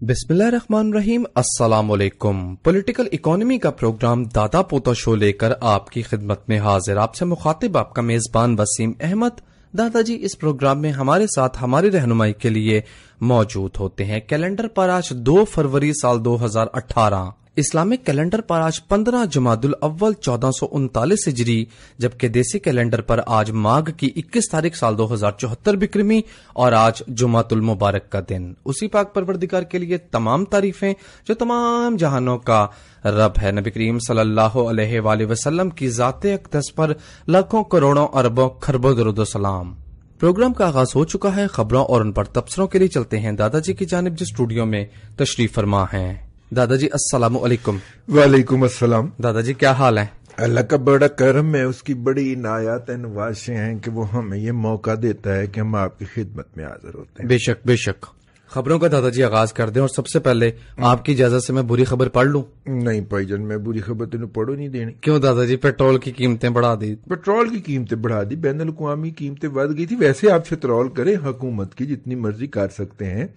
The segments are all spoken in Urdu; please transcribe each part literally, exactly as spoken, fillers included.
बिस्मिल्लाह रहमान रहीम। अस्सलाम वालेकुम। पॉलिटिकल इकोनॉमी का प्रोग्राम दादा पोता शो लेकर आपकी खिदमत में हाजिर। आपसे मुखातिब आपका मेजबान वसीम अहमद। दादाजी इस प्रोग्राम में हमारे साथ हमारी रहनुमाई के लिए मौजूद होते हैं। कैलेंडर पर आज दो फरवरी साल दो हजार अठारह, इस्लामिक कैलेंडर पर आज पंद्रह जमादुल अव्वल चौदह सौ उनतालीस हिजरी, जबकि देसी कैलेंडर पर आज माघ की इक्कीस तारीख साल दो हजार चौहत्तर बिक्रमी और आज जुमातुल मुबारक का दिन। उसी पाक परवरदिगार के लिए तमाम तारीफें जो तमाम जहानों का रब है। नबी करीम सल्लल्लाहु अलैहि वसल्लम की जाते अक़दस पर लाखों करोड़ों अरबों खरबों दरूद व सलाम। प्रोग्राम का आगाज हो चुका है। खबरों और उन पर तबसरों के लिए चलते हैं दादाजी की जानिब जो स्टूडियो में तशरीफ फरमा है। दादाजी अस्सलामु अलैकुम। वालेकुम अस्सलाम। दादाजी क्या हाल है? अल्लाह का बड़ा करम है, उसकी बड़ी इनायत है, नवाज़ें हैं कि वो हमें ये मौका देता है कि हम आपकी खिदमत में हाजिर होते हैं। बेशक बेशक। खबरों का दादाजी आगाज कर दें और सबसे पहले आपकी इजाजत से मैं बुरी खबर पढ़ लूं? नहीं भाईजान, मैं बुरी खबर तेन पढ़ो नहीं देनी। क्यों दादाजी? पेट्रोल की कीमतें बढ़ा दी। पेट्रोल की कीमतें बढ़ा दी, बैन अल-अक़वामी कीमतें बढ़ गई थी। वैसे आप पेट्रोल करें हुकूमत की जितनी मर्जी कर सकते हैं,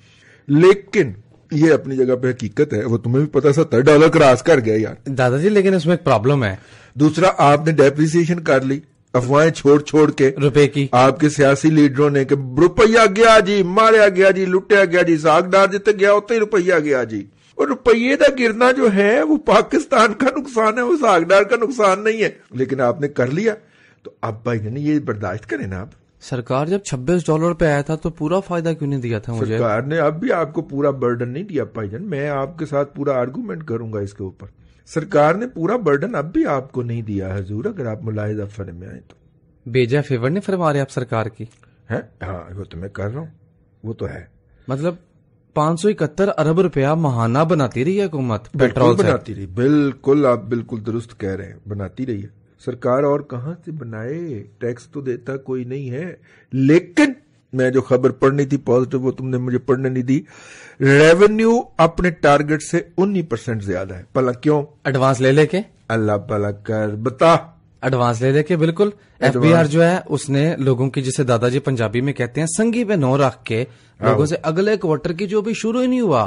लेकिन ये अपनी जगह पे हकीकत है। वो तुम्हें भी पता सत्तर डॉलर क्रॉस कर गया यार दादाजी, लेकिन इसमें एक प्रॉब्लम है। दूसरा, आपने डेप्रिसिएशन कर ली अफवाहें छोड़ छोड़ के रुपए की। आपके सियासी लीडरों ने कि रुपया गया जी, मारा गया जी, लुटिया गया जी, सागदार जितने गया होते ही रुपया गया जी। और रुपये का गिरना जो है वो पाकिस्तान का नुकसान है, वो सागदार का नुकसान नहीं है। लेकिन आपने कर लिया तो अब भाई जान ये बर्दाश्त करें ना। आप सरकार जब छब्बीस डॉलर पे आया था तो पूरा फायदा क्यों नहीं दिया था मुझे? सरकार ने अब भी आपको पूरा बर्डन नहीं दिया भाईजान। मैं आपके साथ पूरा आर्गूमेंट करूंगा इसके ऊपर। सरकार ने पूरा बर्डन अब भी आपको नहीं दिया हजूर, अगर आप मुलाहिजा फर में आए तो। बेजा फेवर नहीं फरमा रहे आप सरकार की है? हाँ, वो तो मैं कर रहा हूँ, वो तो है। मतलब पांच सौ इकहत्तर अरब रुपया महाना बनाती रही है हुकूमत पेट्रोल से। बनाती रही, बिल्कुल आप बिल्कुल दुरुस्त कह रहे हैं, बनाती रही है सरकार। और कहां से बनाए, टैक्स तो देता कोई नहीं है। लेकिन मैं जो खबर पढ़नी थी पॉजिटिव, वो तुमने मुझे पढ़ने नहीं दी। रेवेन्यू अपने टारगेट से उन्नीस परसेंट ज्यादा है। भला क्यों? एडवांस ले लेके। अल्लाह भला कर बता। एडवांस ले लेके, बिल्कुल। एफबीआर जो है उसने लोगों की, जिसे दादाजी पंजाबी में कहते हैं, संगी पे नौ रख के लोगों से अगले क्वार्टर की जो भी शुरू ही नहीं हुआ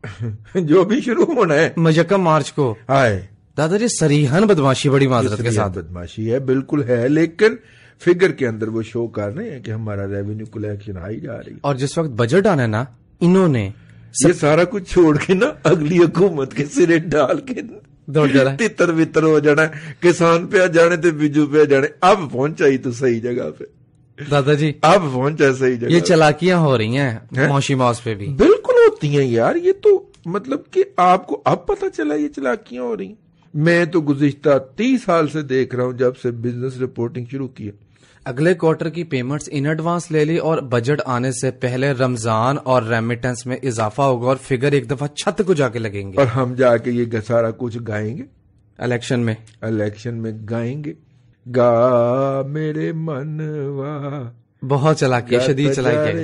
जो भी शुरू होना है मजक्का मार्च को, हाय दादाजी सरीहन बदमाशी, बड़ी माजरत के साथ बदमाशी है, बिल्कुल है। लेकिन फिगर के अंदर वो शो कर रहे हैं कि हमारा रेवेन्यू कलेक्शन हाई जा रही है। और जिस वक्त बजट आना ना, इन्होंने ये सारा कुछ छोड़ के ना अगली हुकूमत के सिरे डाल के दौड़ जाना, तितर बितर हो जाना, किसान पे आ जाने थे, बिजू पे आ जाने। अब पहुंचा ही तो सही जगह पे दादाजी, अब पहुंचा सही जगह। ये चलाकियां हो रही हैं मौशी मौस पे भी। बिल्कुल होती हैं यार, ये तो मतलब कि आपको अब पता चला ये चलाकियां हो रही। मैं तो गुज़िश्ता तीस साल से देख रहा हूं, जब से बिजनेस रिपोर्टिंग शुरू की है। अगले क्वार्टर की पेमेंट्स इन एडवांस ले ली और बजट आने से पहले रमजान और रेमिटेंस में इजाफा होगा और फिगर एक दफा छत को जाके लगेंगे। और हम जाके ये सारा कुछ गाएंगे इलेक्शन में इलेक्शन में गाएंगे। गा मेरे मनवा, बहुत चलाकी, शदीद चलाकी,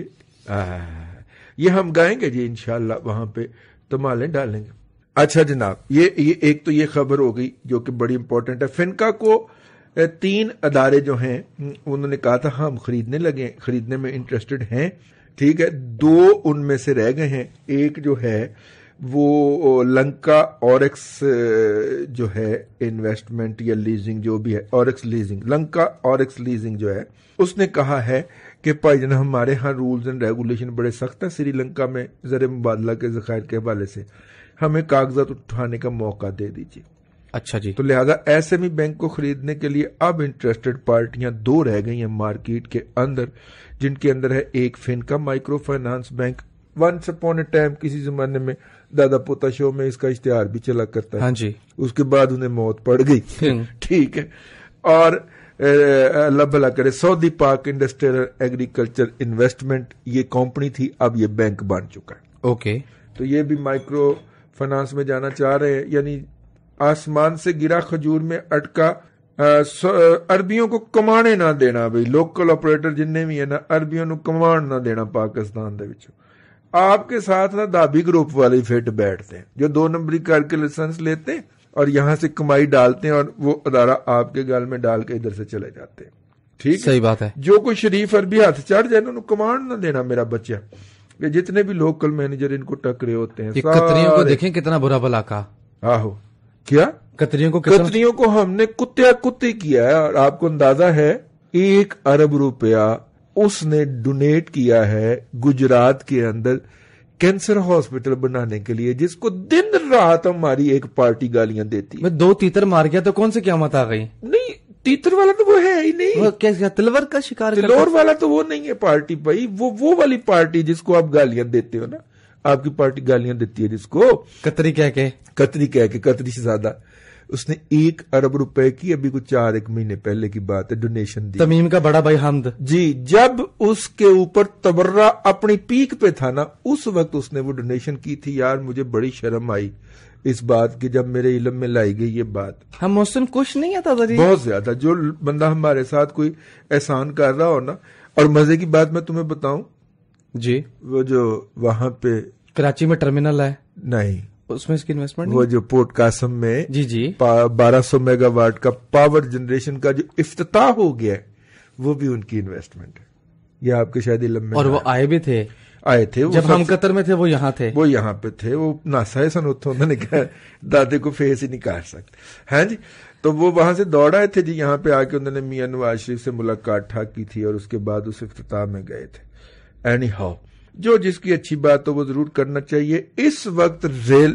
ये हम गाएंगे जी इंशाल्लाह। वहां पे तमालें डालेंगे। अच्छा जनाब, ये, ये एक तो ये खबर हो गई जो कि बड़ी इंपॉर्टेंट है। फिनका को तीन अदारे जो हैं उन्होंने कहा था हम खरीदने लगे, खरीदने में इंटरेस्टेड हैं, ठीक है। दो उनमें से रह गए हैं। एक जो है वो लंका ऑरेक्स जो है इन्वेस्टमेंट या लीजिंग जो भी है, Orix leasing, Lanka Orix leasing जो है, उसने कहा है कि भाईजान हमारे यहाँ रूल्स एंड रेगुलेशन बड़े सख्त हैं श्रीलंका में ज़र मुबादला के ज़खायर के हवाले से, हमें कागजात उठाने का मौका दे दीजिए। अच्छा जी। तो लिहाजा एसएमई बैंक को खरीदने के लिए अब इंटरेस्टेड पार्टियां दो रह गई हैं मार्केट के अंदर, जिनके अंदर है एक Finca micro finance bank. Once upon a time किसी जमाने में दादा पोता शो में इसका इश्तिहार भी चला करता है। हाँ जी। उसके बाद उन्हें मौत पड़ गई, ठीक है। और अल्लाह भला करे, Saudi Pak industrial agriculture investment ये कंपनी थी, अब ये बैंक बन चुका है। ओके। तो ये भी माइक्रो फाइनेंस में जाना चाह रहे हैं, यानी आसमान से गिरा खजूर में अटका, अरबियों को कमाने ना देना। भाई लोकल ऑपरेटर जिन्ने भी है ना, अरबियों को कमान ना देना पाकिस्तान दे विच। आपके साथ ना दाबी ग्रुप वाले फिट बैठते हैं जो दो नंबरी करके लाइसेंस लेते हैं और यहां से कमाई डालते हैं और वो अदारा आपके गाल में डाल के इधर से चले जाते हैं, ठीक। सही बात है। जो कोई शरीफ अरबी हाथ चढ़ जाए उन्होंने कमांड ना देना मेरा बच्चा। کہ جتنے بھی لوکل مینیجر ان کو ٹکرے ہوتے ہیں کتریوں کو دیکھیں کتنا برا بلا کا. آہو کیا کتریوں کو کتریوں کو ہم نے کتیا کتے کیا ہے. اور آپ کو اندازہ ہے ایک ارب روپیہ اس نے ڈونیٹ کیا ہے گجرات کے اندر کینسر ہاسپٹل بنانے کے لیے, جس کو دن رات ہماری ایک پارٹی گالیاں دیتی. میں دو تیتر مار گیا تو کون سے قیامت آ گئی؟ نہیں تیتر والا تو وہ ہے ہی نہیں, کیا تلور کا شکار, تلور والا تو وہ نہیں ہے پارٹی بھائی. وہ وہ والی پارٹی جس کو آپ گالیاں دیتے ہو نا, آپ کی پارٹی گالیاں دیتی ہے جس کو کتری کہہ کے کتری کہہ کے کتری سے زیادہ. اس نے ایک ارب روپے کی ابھی کچھ چار ایک مہینے پہلے کی بات ہے ڈونیشن دی. تمیم کا بڑا بھائی حمد جی, جب اس کے اوپر تبرہ اپنی پیک پہ تھا نا, اس وقت اس نے وہ ڈونیشن کی تھی. یار مجھے بڑی شرم آئی اس بات کی جب میرے علم میں لائی گئی یہ بات. ہم محسن کچھ نہیں آتا بہت زیادہ. جو بندہ ہمارے ساتھ کوئی احسان کر رہا ہو نا, اور مزے کی بات میں تمہیں بتاؤں جی, وہ جو وہاں پہ کراچی میں ٹرمینل ہے, نہیں اس میں اس کی انویسٹمنٹ, وہ جو پورٹ قاسم میں جی جی بارہ سو میگا واٹ کا پاور جنریشن کا جو افتتاح ہو گیا ہے, وہ بھی ان کی انویسٹمنٹ ہے. یہ آپ کے شاید علم میں, اور وہ آئے بھی تھے آئے تھے جب ہم قطر میں تھے, وہ یہاں تھے وہ یہاں پہ تھے. وہ ناسا سن اتوں انہوں نے کہا دادے کو فیس ہی نہیں کاٹ سکتے. ہاں جی, تو وہ وہاں سے دوڑ آئے تھے جی یہاں پہ آ کے انہوں نے میاں نواز شریف سے ملاقات ٹھاک کی تھی, اور اس کے بعد اس افتتاح میں گئے تھے. اینی ہاؤ, جو جس کی اچھی بات ہو وہ ضرور کرنا چاہیے. اس وقت ریل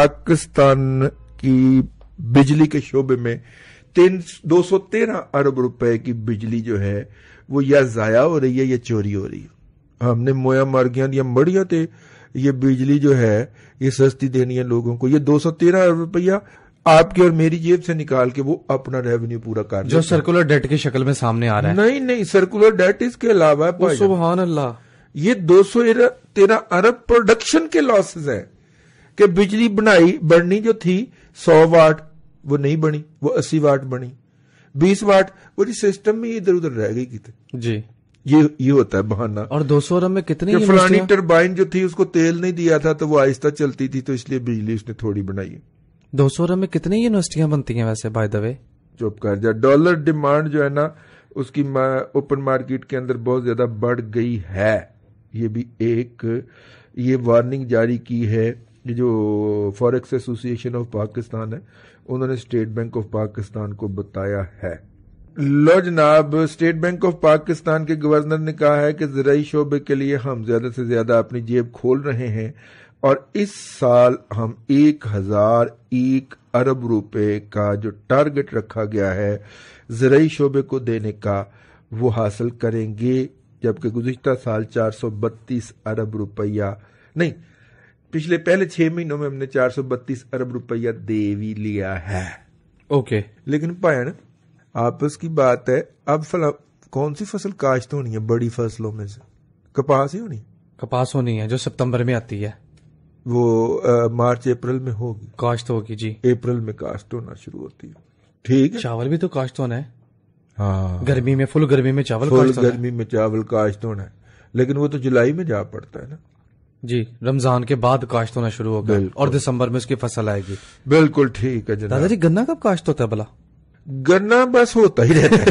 پاکستان کی بجلی کے شعبے میں تین دو سو تیرہ ارب روپے کی بجلی جو ہے وہ یا ضائع ہو رہی ہے یا چوری ہو رہی ہے. ہم نے مویا مار گیا یا مڑیاں تھے یہ بجلی جو ہے یہ سستی دینی ہے لوگوں کو. یہ دو سو تیرہ ارب روپیہ آپ کی اور میری جیب سے نکال کے وہ اپنا ریونیو پورا کر جو سرکولر ڈیٹ کی شکل میں سامنے آ رہا ہے. نہیں نہیں, سرکولر ڈیٹ اس کے علاوہ سبحان اللہ, یہ دو سو تیرہ ارب پروڈکشن کے لاسز ہیں کہ بجلی بنائی بڑھنی جو تھی سو واٹ وہ نہیں بنی, وہ اسی واٹ بنی. بیس واٹ وہ جی سسٹم میں ادھر ادھر رہ گئی کی تھی جی. یہ یہ ہوتا ہے بہانہ. اور دو سو ارب میں کتنی فلانی ٹربائن جو تھی اس کو تیل نہیں دیا تھا تو وہ آہستہ چلتی تھی, تو اس لیے بجلی اس نے تھوڑی بنائی. دو سو ارب میں کتنی یونیورسٹیاں بنتی ہیں ویسے بائی دا وے؟ چپ کر جا. ڈالر ڈیمانڈ جو ہے نا اس کی اوپن مارکیٹ کے اندر بہت زیادہ بڑھ گئی ہے. یہ بھی ایک یہ وارننگ جاری کی ہے جو فوریکس ایسوسی ایشن آف پاکستان ہے, انہوں نے اسٹیٹ بینک آف پاکستان کو بتایا ہے. لو جناب, اسٹیٹ بینک آف پاکستان کے گورنر نے کہا ہے کہ زرعی شعبے کے لیے ہم زیادہ سے زیادہ اپنی جیب کھول رہے ہیں, اور اس سال ہم ایک ہزار ایک ارب روپے کا جو ٹارگٹ رکھا گیا ہے زرعی شعبے کو دینے کا وہ حاصل کریں گے, جبکہ گزشتہ سال چار سو بتیس ارب روپیہ نہیں, پچھلے پہلے چھ مہینوں میں ہم نے چار سو بتیس ارب روپیہ دے بھی لیا ہے. اوکے, لیکن پایا نا آپس کی بات ہے. اب فلا کون سی فصل کاشت ہونی ہے بڑی فصلوں میں سے؟ کپاس ہی ہونی, کپاس ہونی ہے جو ستمبر میں آتی ہے, وہ مارچ اپریل میں ہوگی کاشت ہوگی جی, اپریل میں کاشت ہونا شروع ہوتی ہے. ٹھیک ہے, چاول بھی تو کاشت ہونا ہے. ہاں, گرمی میں فل گرمی میں چاول فل گرمی میں چاول کاشت ہونا ہے, لیکن وہ تو جولائی میں جا پڑتا ہے نا جی, رمضان کے بعد کاشت ہونا شروع ہوگا اور دسمبر میں اس کی فصل آئے گی. بالکل ٹھیک ہے جناب. دادا جی گنا کب کاشت ہوتا ہے بلا؟ گنا بس ہوتا ہی رہتا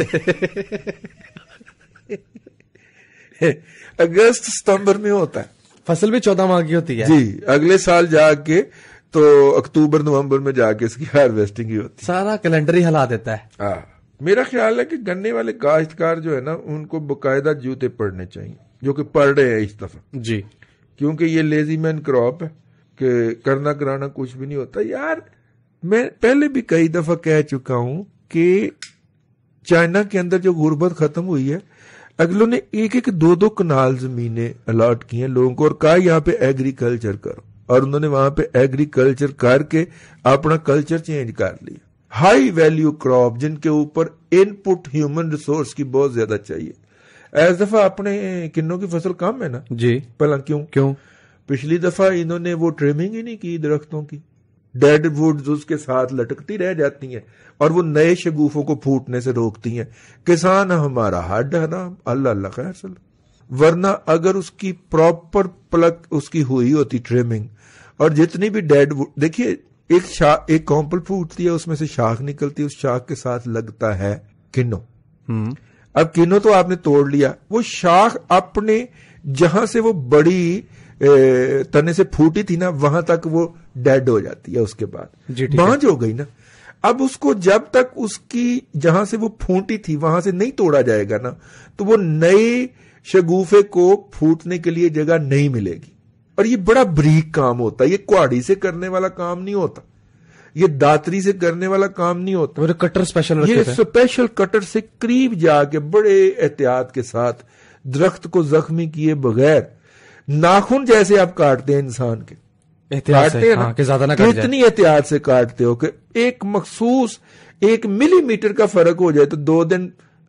ہے اگست ستمبر میں ہوتا ہے. فصل بھی چودہ ماہ کی ہوتی ہے جی, اگلے سال جا کے تو اکتوبر نومبر میں جا کے اس کی ہارویسٹنگ ہی ہوتی ہے. سارا کیلنڈر ہی ہلا دیتا ہے. ہاں, میرا خیال ہے کہ گنے والے کاشتکار جو ہے نا ان کو باقاعدہ جوتے پڑنے چاہیے, جو کہ پڑ رہے ہیں اس دفعہ جی, کیونکہ یہ لیزی مین کراپ ہے کہ کرنا کرانا کچھ بھی نہیں ہوتا. یار میں پہلے بھی کئی دفعہ کہہ چکا ہوں کہ چائنا کے اندر جو غربت ختم ہوئی ہے, اگلوں نے ایک ایک دو دو کنال زمینیں الاٹ کی ہیں لوگوں کو اور کہا یہاں پہ ایگریکلچر کرو, اور انہوں نے وہاں پہ ایگریکلچر کر کے اپنا کلچر چینج کر لیا. ہائی ویلیو کراپ جن کے اوپر ان پٹ ہیومن ریسورس کی بہت زیادہ چاہیے. اس دفعہ اپنے کنوں کی فصل کم ہے نا جی, پہلا کیوں کیوں پچھلی دفعہ انہوں نے وہ ٹریمنگ ہی نہیں کی درختوں کی, ڈیڈ ووڈز اس کے ساتھ لٹکتی رہ جاتی ہیں اور وہ نئے شگوفوں کو پھوٹنے سے روکتی ہیں. کسان ہمارا ہڈ حرام, اللہ اللہ خیر صلی, ورنہ اگر اس کی پراپر پلک اس کی ہوئی ہوتی ٹریمنگ, اور جتنی بھی ڈیڈ ووڈ دیکھیے ایک شاخ ایک کامپل پھوٹتی ہے اس میں سے شاخ نکلتی ہے, اس شاخ کے ساتھ لگتا ہے کنو, اب کنو تو آپ نے توڑ لیا, وہ شاخ اپنے جہاں سے وہ بڑی تنے سے پھوٹی تھی نا وہاں تک وہ ڈیڈ ہو جاتی ہے, اس کے بعد بانج ہو گئی نا. اب اس کو جب تک اس کی جہاں سے وہ پھوٹی تھی وہاں سے نہیں توڑا جائے گا نا تو وہ نئے شگوفے کو پھوٹنے کے لیے جگہ نہیں ملے گی. اور یہ بڑا بریک کام ہوتا ہے, یہ کواڑی سے کرنے والا کام نہیں ہوتا, یہ داتری سے کرنے والا کام نہیں ہوتا, کٹر اسپیشل یہ اسپیشل کٹر سے قریب جا کے بڑے احتیاط کے ساتھ درخت کو زخمی کیے بغیر ناخن جیسے آپ کاٹتے ہیں انسان کے, کاٹتے ہیں نا کہ زیادہ نہ کاٹ جائے, اتنی احتیاط سے کاٹتے ہو کہ ایک مخصوص ایک ملی میٹر کا فرق ہو جائے تو دو دن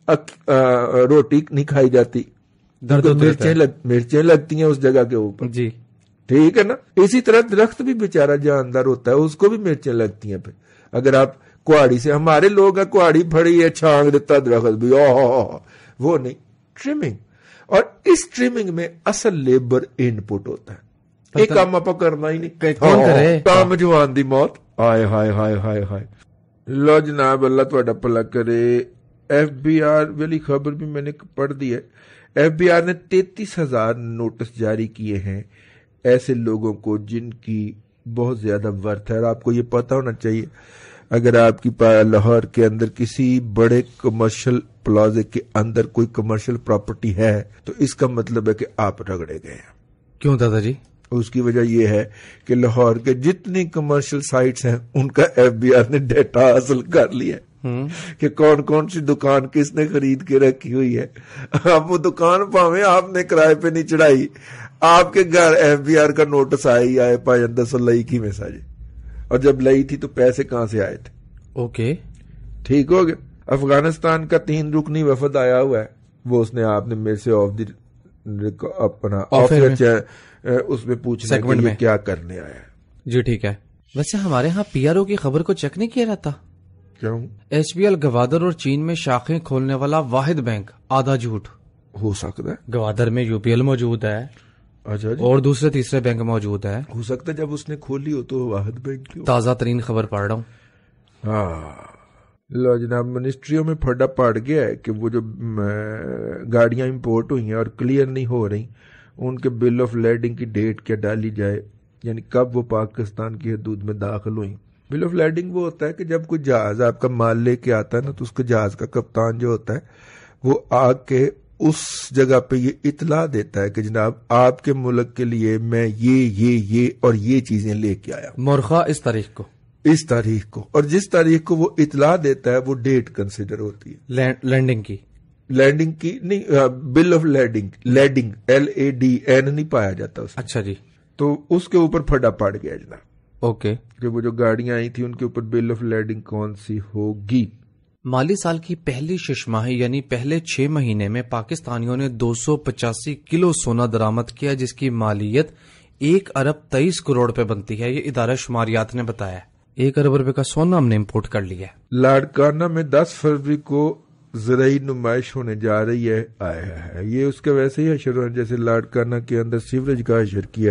روٹی نہیں کھائی جاتی, مرچیں مرچیں لگتی ہیں اس جگہ کے اوپر. جی ٹھیک ہے نا. اسی طرح درخت بھی بیچارہ جاندار ہوتا ہے, اس کو بھی مرچیں لگتی ہیں. پھر اگر آپ کواڑی سے, ہمارے لوگ کواڑی پھڑی ہے چھانگ دیتا درخت بھی, او وہ نہیں, ٹریمنگ. اور اس ٹریمنگ میں اصل لیبر ان پٹ ہوتا ہے, ایک کام آپ کرنا ہی نہیں, کون کرے کام جوان دی موت. ہائے ہائے ہائے ہائے ہائے. لو جناب اللہ تہاڈا بھلا کرے. ایف بی آر والی خبر بھی میں نے پڑھ دی ہے. ایف بی آر نے تینتیس ہزار نوٹس جاری کیے ہیں ایسے لوگوں کو جن کی بہت زیادہ ورتھ ہے. اور آپ کو یہ پتا ہونا چاہیے اگر آپ کی لاہور کے اندر کسی بڑے کمرشل پلازے کے اندر کوئی کمرشل پراپرٹی ہے تو اس کا مطلب ہے کہ آپ رگڑے گئے ہیں. کیوں دادا جی؟ اس کی وجہ یہ ہے کہ لاہور کے جتنی کمرشل سائٹس ہیں ان کا ایف بی آر نے ڈیٹا حاصل کر لیا کہ کون کون سی دکان کس نے خرید کے رکھی ہوئی ہے. اب وہ دکان پاویں آپ نے کرائے پہ نہیں چڑھائی, آپ کے گھر ایف بی آر کا نوٹس آئے ہی آئے پائے دس سو لئی کی میساج, اور جب لئی تھی تو پیسے کہاں سے آئے تھے. اوکے ٹھیک ہو گیا. افغانستان کا تین رکنی وفد آیا ہوا ہے, وہ اس نے آپ نے میرے سے آف دی اپنا اس میں پوچھنے کے لیے کیا کرنے آیا ہے. جی ٹھیک ہے. ویسے ہمارے ہاں پی آر او کی خبر کو چیک نہیں کیا رہتا. کیوں؟ ایچ بی ایل گوادر اور چین میں شاخیں کھولنے والا واحد بینک, آدھا جھوٹ. ہو سکتا ہے گوادر میں یو پی ایل موجود ہے, اچھا جی, اور دوسرے تیسرے بینک موجود ہے. ہو سکتا ہے جب اس نے کھولی ہو تو واحد بینک کی. تازہ ترین خبر پڑھ رہا ہوں. ہاں لو جناب, منسٹریوں میں پھڈا پڑ گیا ہے کہ وہ جو گاڑیاں امپورٹ ہوئی ہیں اور کلیئر نہیں ہو رہی ان کے بل آف لیڈنگ کی ڈیٹ کیا ڈالی جائے, یعنی کب وہ پاکستان کی حدود میں داخل ہوئی. بل آف لیڈنگ وہ ہوتا ہے کہ جب کوئی جہاز آپ کا مال لے کے آتا ہے نا تو اس کے جہاز کا کپتان جو ہوتا ہے وہ آ کے اس جگہ پہ یہ اطلاع دیتا ہے کہ جناب آپ کے ملک کے لیے میں یہ یہ یہ اور یہ چیزیں لے کے آیا ہوں, مرخا اس تاریخ کو اس تاریخ کو, اور جس تاریخ کو وہ اطلاع دیتا ہے وہ ڈیٹ کنسیڈر ہوتی ہے لینڈنگ کی. لینڈنگ کی نہیں, bill of lading, lading L A D N نہیں پایا جاتا اس. اچھا جی. تو اس کے اوپر پھڈا پڑ گیا جناب. اوکے کہ وہ جو گاڑیاں آئی تھی ان کے اوپر بل آف لیڈنگ کون سی ہوگی. مالی سال کی پہلی شش ماہی یعنی پہلے چھ مہینے میں پاکستانیوں نے دو سو پچاسی کلو سونا درآمد کیا جس کی مالیت ایک ارب تیئیس کروڑ پہ بنتی ہے. یہ ادارہ شماریات نے بتایا. ایک ارب روپے کا سونا ہم نے امپورٹ کر لیا. لاڑکانہ میں دس فروری کو زرعی نمائش ہونے جا رہی ہے. آیا ہے یہ اس کے ویسے ہی حشر جیسے لاڑکانہ کے اندر سیوریج کا حشر کیا.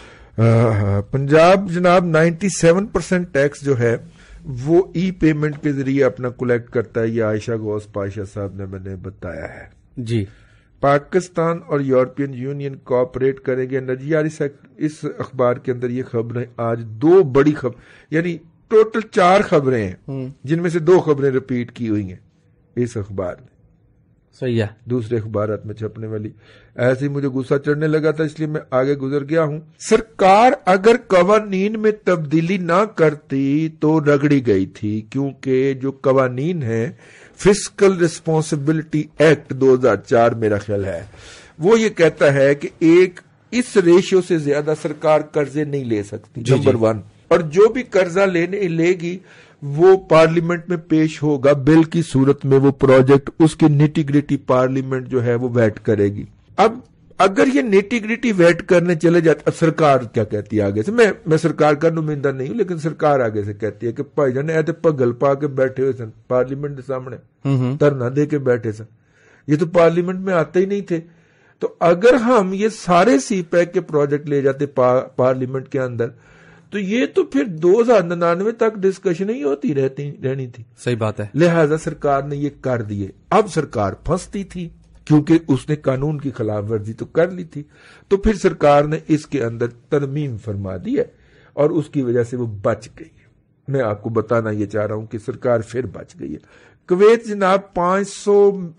پنجاب جناب نائنٹی سیون پرسینٹ ٹیکس جو ہے وہ ای پیمنٹ کے ذریعے اپنا کلیکٹ کرتا ہے. یہ عائشہ غوث پاشا صاحب نے میں نے بتایا ہے. جی. پاکستان اور یورپین یونین کوآپریٹ کریں گے انرجی. یار اس اخبار کے اندر یہ خبریں آج دو بڑی خبر, یعنی ٹوٹل چار خبریں ہیں جن میں سے دو خبریں ریپیٹ کی ہوئی ہیں اس اخبار نے. صحیح ہے. دوسرے اخبارات میں چھپنے والی. ایسے ہی مجھے غصہ چڑھنے لگا تھا اس لیے میں آگے گزر گیا ہوں. سرکار اگر قوانین میں تبدیلی نہ کرتی تو رگڑی گئی تھی, کیونکہ جو قوانین ہیں فسکل ریسپانسبلٹی ایکٹ دو ہزار چار میرا خیال ہے وہ یہ کہتا ہے کہ ایک اس ریشیو سے زیادہ سرکار قرضے نہیں لے سکتی. Number one. اور جو بھی قرضہ لینے لے گی وہ پارلیمنٹ میں پیش ہوگا بل کی صورت میں. وہ پروجیکٹ اس کی نیٹی گریٹی پارلیمنٹ جو ہے وہ ویٹ کرے گی. اب اگر یہ نیٹی گریٹی ویٹ کرنے چلے جاتے, سرکار کیا کہتی ہے آگے سے, میں میں سرکار کا نمائندہ نہیں ہوں لیکن سرکار آگے سے کہتی ہے کہ بھائی جان ایسے پگل پا کے بیٹھے ہوئے سن پارلیمنٹ کے سامنے, دھرنا دے کے بیٹھے سن, یہ تو پارلیمنٹ میں آتے ہی نہیں تھے. تو اگر ہم یہ سارے سی پیک کے پروجیکٹ لے جاتے پارلیمنٹ کے اندر تو یہ تو پھر دو ہزار ننانوے تک ڈسکشن ہی ہوتی رہتی رہنی تھی. صحیح بات ہے. لہذا سرکار نے یہ کر دیے. اب سرکار پھنستی تھی کیونکہ اس نے قانون کی خلاف ورزی تو کر لی تھی, تو پھر سرکار نے اس کے اندر ترمیم فرما دی ہے اور اس کی وجہ سے وہ بچ گئی ہے. میں آپ کو بتانا یہ چاہ رہا ہوں کہ سرکار پھر بچ گئی ہے. کویت جناب پانچ سو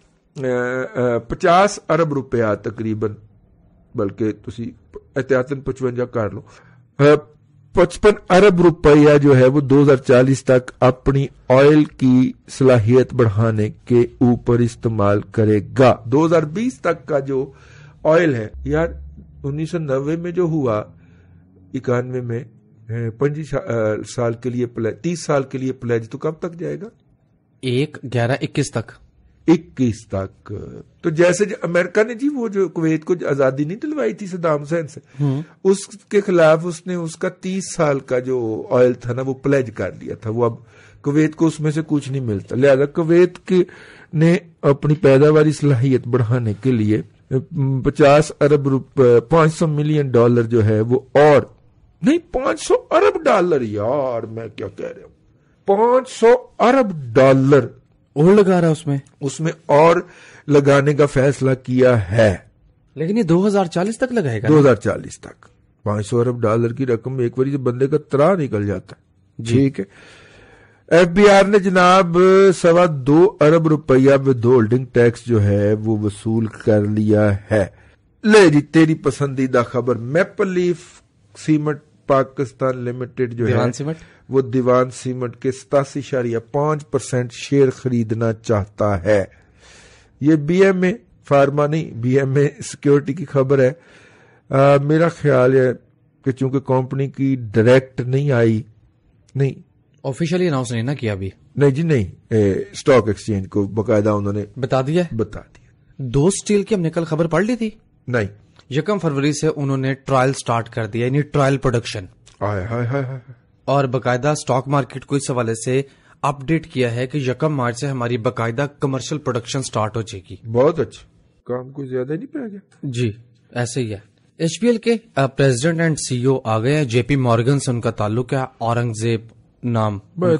پچاس ارب روپیہ تقریباً, بلکہ تسی احتیاطاً پچوجا کر لو, پچپن ارب روپیہ جو ہے وہ دو ہزار چالیس تک اپنی آئل کی صلاحیت بڑھانے کے اوپر استعمال کرے گا. دو ہزار بیس تک کا جو آئل ہے یار, انیس سو نوے میں جو ہوا, اکانوے میں پچیس سال کے لیے پلیج, تیس سال کے لیے پلیج, تو کب تک جائے گا؟ ایک گیارہ اکیس تک اکیس تک. تو جیسے امریکہ نے جی وہ جو کویت کو آزادی نہیں دلوائی تھی صدام حسین سے, اس کے خلاف اس نے اس کا تیس سال کا جو آئل تھا نا وہ پلیج کر دیا تھا. وہ اب کویت کو اس میں سے کچھ نہیں ملتا. لہذا کویت کے نے اپنی پیداواری صلاحیت بڑھانے کے لیے پچاس ارب روپے پانچ سو ملین ڈالر جو ہے وہ, اور نہیں پانچ سو ارب ڈالر, یار میں کیا کہہ رہا ہوں, پانچ سو ارب ڈالر اور لگا رہا اس میں اس میں اور لگانے کا فیصلہ کیا ہے. لیکن یہ دو ہزار چالیس تک لگائے گا, دو ہزار چالیس تک. پانچ سو ارب ڈالر کی رقم ایک بار بندے کا ترا نکل جاتا ہے. ٹھیک ہے. ایف بی آر نے جناب سوا دو ارب روپیہ ود ہولڈنگ ٹیکس جو ہے وہ وصول کر لیا ہے. لے جی تیری پسندیدہ خبر, maple leaf cement Pakistan limited جو ہے وہ دیوان سیمنٹ کے ستاسی اشاریہ پانچ پرسینٹ شیئر خریدنا چاہتا ہے. یہ بی ایم اے فارما نہیں, بی ایم اے سیکیورٹی کی خبر ہے. آ, میرا خیال ہے کہ چونکہ کمپنی کی ڈائریکٹ نہیں آئی, نہیں آفیشلی اناؤنس نہیں نہ کیا ابھی, نہیں جی نہیں, اسٹاک ایکسچینج کو باقاعدہ انہوں نے بتا دیا بتا دیا. دو اسٹیل کی ہم نے کل خبر پڑھ لی تھی. نہیں, یکم فروری سے انہوں نے ٹرائل سٹارٹ کر دیا, یعنی ٹرائل پروڈکشن, ہائے ہائے ہائے ہائے, اور باقاعدہ سٹاک مارکیٹ کو اس حوالے سے اپ ڈیٹ کیا ہے کہ یکم مارچ سے ہماری باقاعدہ کمرشل پروڈکشن سٹارٹ ہو جائے گی. بہت اچھا کام, کوئی زیادہ نہیں پہ گیا. جی ایسے ہی ہے. ایچ پی ایل کے پریزیڈنٹ اینڈ سی او آ گئے ہیں, جے پی مارگن سے ان کا تعلق ہے, اورنگزیب نام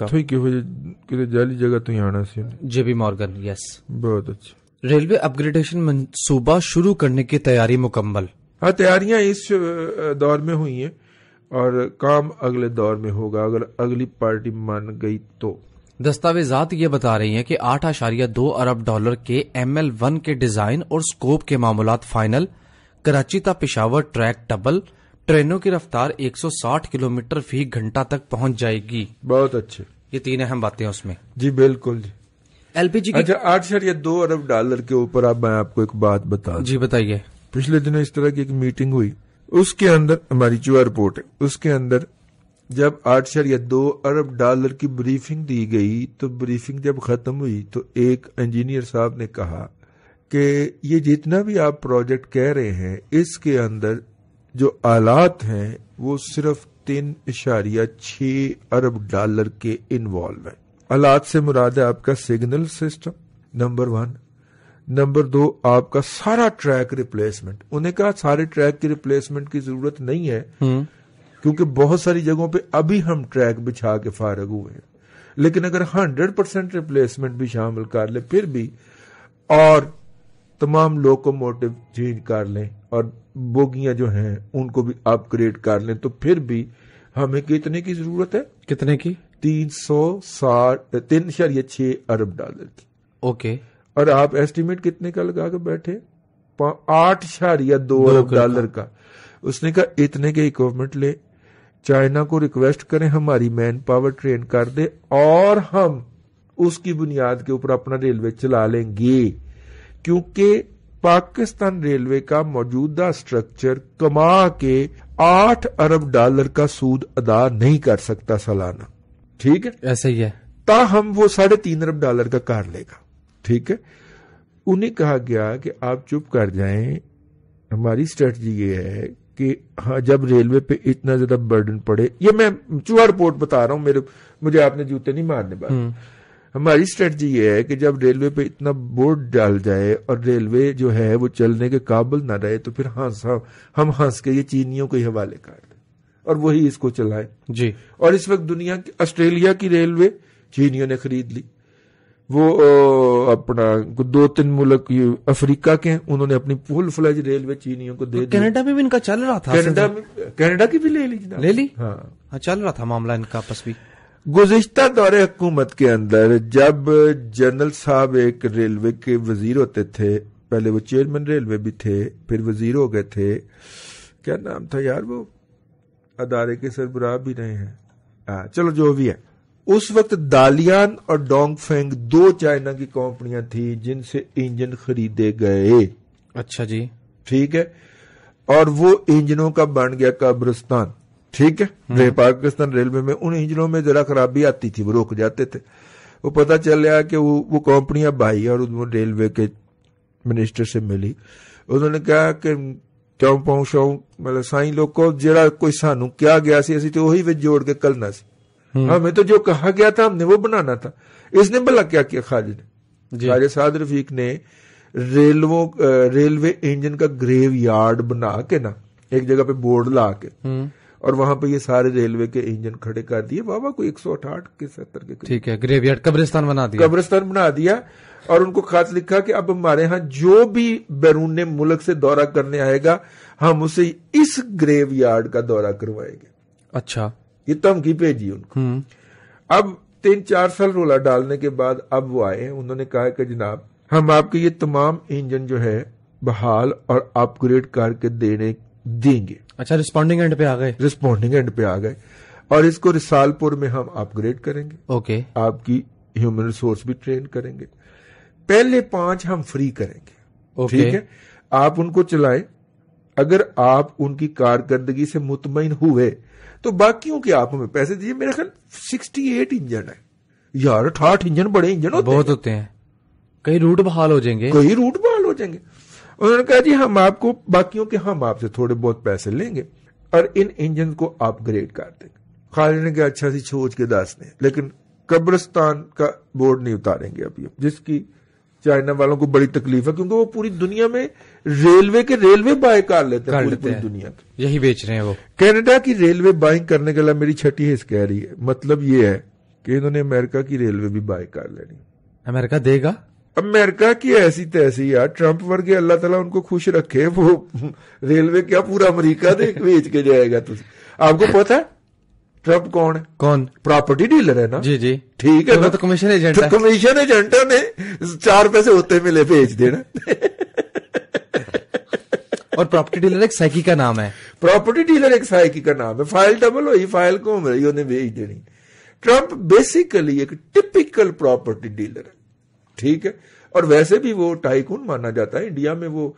جعلی جگہ تو آنا سی, جے پی مارگن. یس, بہت اچھا. ریلوے اپ گریڈیشن منصوبہ شروع کرنے کی تیاری مکمل. ہاں تیاریاں اس دور میں ہوئی ہیں اور کام اگلے دور میں ہوگا اگر اگلی پارٹی مان گئی تو. دستاویزات یہ بتا رہی ہیں کہ آٹھ اشاریہ دو ارب ڈالر کے ایم ایل ون کے ڈیزائن اور سکوپ کے معاملات فائنل. کراچی تا پشاور ٹریک ڈبل, ٹرینوں کی رفتار ایک سو ساٹھ کلومیٹر فی گھنٹہ تک پہنچ جائے گی. بہت اچھے. یہ تین اہم باتیں اس میں. جی بالکل جی. ایل پی جی اچھا آٹھ اشاریہ دو ارب ڈالر کے اوپر اب میں آپ کو ایک بات بتا دوں. جی بتائیے. پچھلے دنوں اس طرح کی ایک میٹنگ ہوئی, اس کے اندر ہماری چوہا رپورٹ ہے, اس کے اندر جب آٹھ اشاریہ دو ارب ڈالر کی بریفنگ دی گئی تو بریفنگ جب ختم ہوئی تو ایک انجینئر صاحب نے کہا کہ یہ جتنا بھی آپ پروجیکٹ کہہ رہے ہیں اس کے اندر جو آلات ہیں وہ صرف تین اشاریہ چھ ارب ڈالر کے انوالو ہیں. آلات سے مراد ہے آپ کا signal system number one, number دو آپ کا سارا ٹریک ریپلیسمنٹ. انہیں کہا سارے ٹریک کی ریپلیسمنٹ کی ضرورت نہیں ہے کیونکہ بہت ساری جگہوں پہ ابھی ہم ٹریک بچھا کے فارغ ہوئے ہیں, لیکن اگر ہنڈریڈ پرسینٹ ریپلیسمنٹ بھی شامل کر لیں پھر بھی, اور تمام لوکوموٹو چینج کر لیں اور بوگیاں جو ہیں ان کو بھی اپ گریڈ کر لیں تو پھر بھی ہمیں کتنے کی ضرورت ہے؟ کتنے کی؟ تین سو ساٹھ تین اشاریہ چھ ارب ڈالر کی. اوکے. اور آپ ایسٹیمیٹ کتنے کا لگا کے بیٹھے؟ آٹھ اشاریہ دو ارب ڈالر کا. اس نے کہا اتنے کے اکوپمنٹ لے, چائنا کو ریکویسٹ کریں ہماری مین پاور ٹرین کر دے اور ہم اس کی بنیاد کے اوپر اپنا ریلوے چلا لیں گے, کیونکہ پاکستان ریلوے کا موجودہ سٹرکچر کما کے آٹھ ارب ڈالر کا سود ادا نہیں کر سکتا سالانہ. ٹھیک ہے, ایسا ہی ہے. تاہم وہ ساڑھے تین ارب ڈالر کا کر لے گا. ٹھیک ہے. انہیں کہا گیا کہ آپ چپ کر جائیں, ہماری اسٹریٹجی یہ ہے کہ ہاں جب ریلوے پہ اتنا زیادہ برڈن پڑے, یہ میں چوہا رپورٹ بتا رہا ہوں, میرے مجھے آپ نے جوتے نہیں مارنے بات. ہماری اسٹریٹجی یہ ہے کہ جب ریلوے پہ اتنا بورڈ ڈال جائے اور ریلوے جو ہے وہ چلنے کے قابل نہ رہے تو پھر ہنس ہم ہنس کے یہ چینیوں کو ہی حوالے کر دیں. اور وہی اس کو چلائے جی. اور اس وقت دنیا کی آسٹریلیا کی ریلوے چینیوں نے خرید لی. وہ اپنا دو تین ملک افریقہ کے ہیں, انہوں نے اپنی فل فلیج ریلوے چینیوں کو دے دی. کینیڈا میں بھی ان کا چل رہا تھا, کینیڈا میں کینیڈا کی بھی لے لی جناب. لے لی ہاں, چل رہا تھا معاملہ ان کا آپس بھی. گزشتہ دور حکومت کے اندر جب جنرل صاحب ایک ریلوے کے وزیر ہوتے تھے, پہلے وہ چیئرمین ریلوے بھی تھے, پھر وزیر ہو گئے تھے, کیا نام تھا یار, وہ ادارے کے سربراہ بھی رہے ہیں, ہاں چلو جو بھی ہے. اس وقت دالیان اور ڈونگ فینگ دو چائنا کی کمپنیاں تھیں جن سے انجن خریدے گئے. اچھا جی, ٹھیک ہے, اور وہ انجنوں کا بن گیا قبرستان. ٹھیک ہے, پاکستان ریلوے میں ان انجنوں میں ذرا خرابی آتی تھی, وہ رک جاتے تھے. وہ پتہ چل گیا کہ وہ, وہ کمپنیاں بھائی اور وہ ریلوے کے منسٹر سے ملی. انہوں نے کہا کہ کیوں پہنچاؤ مطلب سائیں لوگ کو جرا کوئی سانو کیا گیا سی اسی تو وہی وچ جوڑ کے کلنا سی, ہمیں تو جو کہا گیا تھا ہم نے وہ بنانا تھا. اس نے بھلا کیا کیا خواجہ نے, خواجہ سعد رفیق نے ریلووں ریلوے انجن کا گریو یارڈ بنا کے نا ایک جگہ پہ بورڈ لا کے اور وہاں پہ یہ سارے ریلوے کے انجن کھڑے کر دیے. بابا کوئی ایک سو اٹھاٹھ کے ستر کے, ٹھیک ہے, گریو یارڈ قبرستان بنا دیا, قبرستان بنا دیا. اور ان کو خط لکھا کہ اب ہمارے ہاں جو بھی بیرون ملک سے دورہ کرنے آئے گا ہم اسے اس گریو یارڈ کا دورہ کروائیں گے. اچھا, یہ دھمکی بھیجی ان کو. اب تین چار سال رولا ڈالنے کے بعد اب وہ آئے, انہوں نے کہا کہ جناب ہم آپ کے یہ تمام انجن جو ہے بحال اور اپ گریڈ کر کے دینے دیں گے. اچھا, رسپونڈنگ اینڈ پہ آ گئے, رسپونڈنگ اینڈ پہ آ گئے, اور اس کو رسال پور میں ہم اپ گریڈ کریں گے. اوکے, آپ کی ہیومن ریسورس بھی ٹرین کریں گے. پہلے پانچ ہم فری کریں گے. ٹھیک ہے, آپ ان کو چلائیں. اگر آپ ان کی کارکردگی سے مطمئن ہوئے تو باقیوں کے آپ ہمیں پیسے دیجیے. میرے خیال سکسٹی ایٹ انجن ہے یار, اٹھاٹھ انجن بڑے انجن ہوتے بہت ہوتے ہیں, کئی روٹ بحال ہو جائیں گے, کئی روٹ بحال ہو جائیں گے. انہوں نے کہا جی ہم آپ کو باقیوں کے ہم آپ سے تھوڑے بہت پیسے لیں گے اور ان انجن کو اپ گریڈ کر دیں گے. خالد نے کہا اچھا سی سوچ کے دس نے, لیکن قبرستان کا بورڈ نہیں اتاریں گے ابھی, جس کی چائنا والوں کو بڑی تکلیف ہے کیونکہ وہ پوری دنیا میں ریلوے کے ریلوے بائی کر لیتے ہیں, پوری پوری دنیا کی یہی بیچ رہے ہیں وہ. کینیڈا کی ریلوے بائنگ کرنے کے لیے میری چھٹی حص کہہ رہی ہے, مطلب یہ ہے کہ انہوں نے امریکہ کی ریلوے بھی بائی کر لینی. امریکہ دے گا, امریکہ کی ایسی تیسی یار, ٹرمپ ورگے اللہ تعالیٰ ان کو خوش رکھے, وہ ریلوے کیا پورا امریکہ دے بیچ کے جائے گا. آپ کو پتا ہے ٹرمپ کون ہے؟ کون؟ پراپرٹی ڈیلر ہے نا. جی جی, ٹھیک ہے, تو کمیشن ایجنٹ ہے. کمیشن ایجنٹ نے چار پیسے ہوتے ملے بھیج دینا. اور پراپرٹی ڈیلر ایک سائیکی کا نام ہے, پراپرٹی ڈیلر ایک سائیکی کا نام ہے. فائل ڈبل ہوئی, فائل گھوم رہی, انہیں بھیج دینی. ٹرمپ بیسیکلی ایک ٹپیکل پراپرٹی ڈیلر ہے. ٹھیک ہے, اور ویسے بھی وہ ٹائکون مانا جاتا ہے. انڈیا میں وہ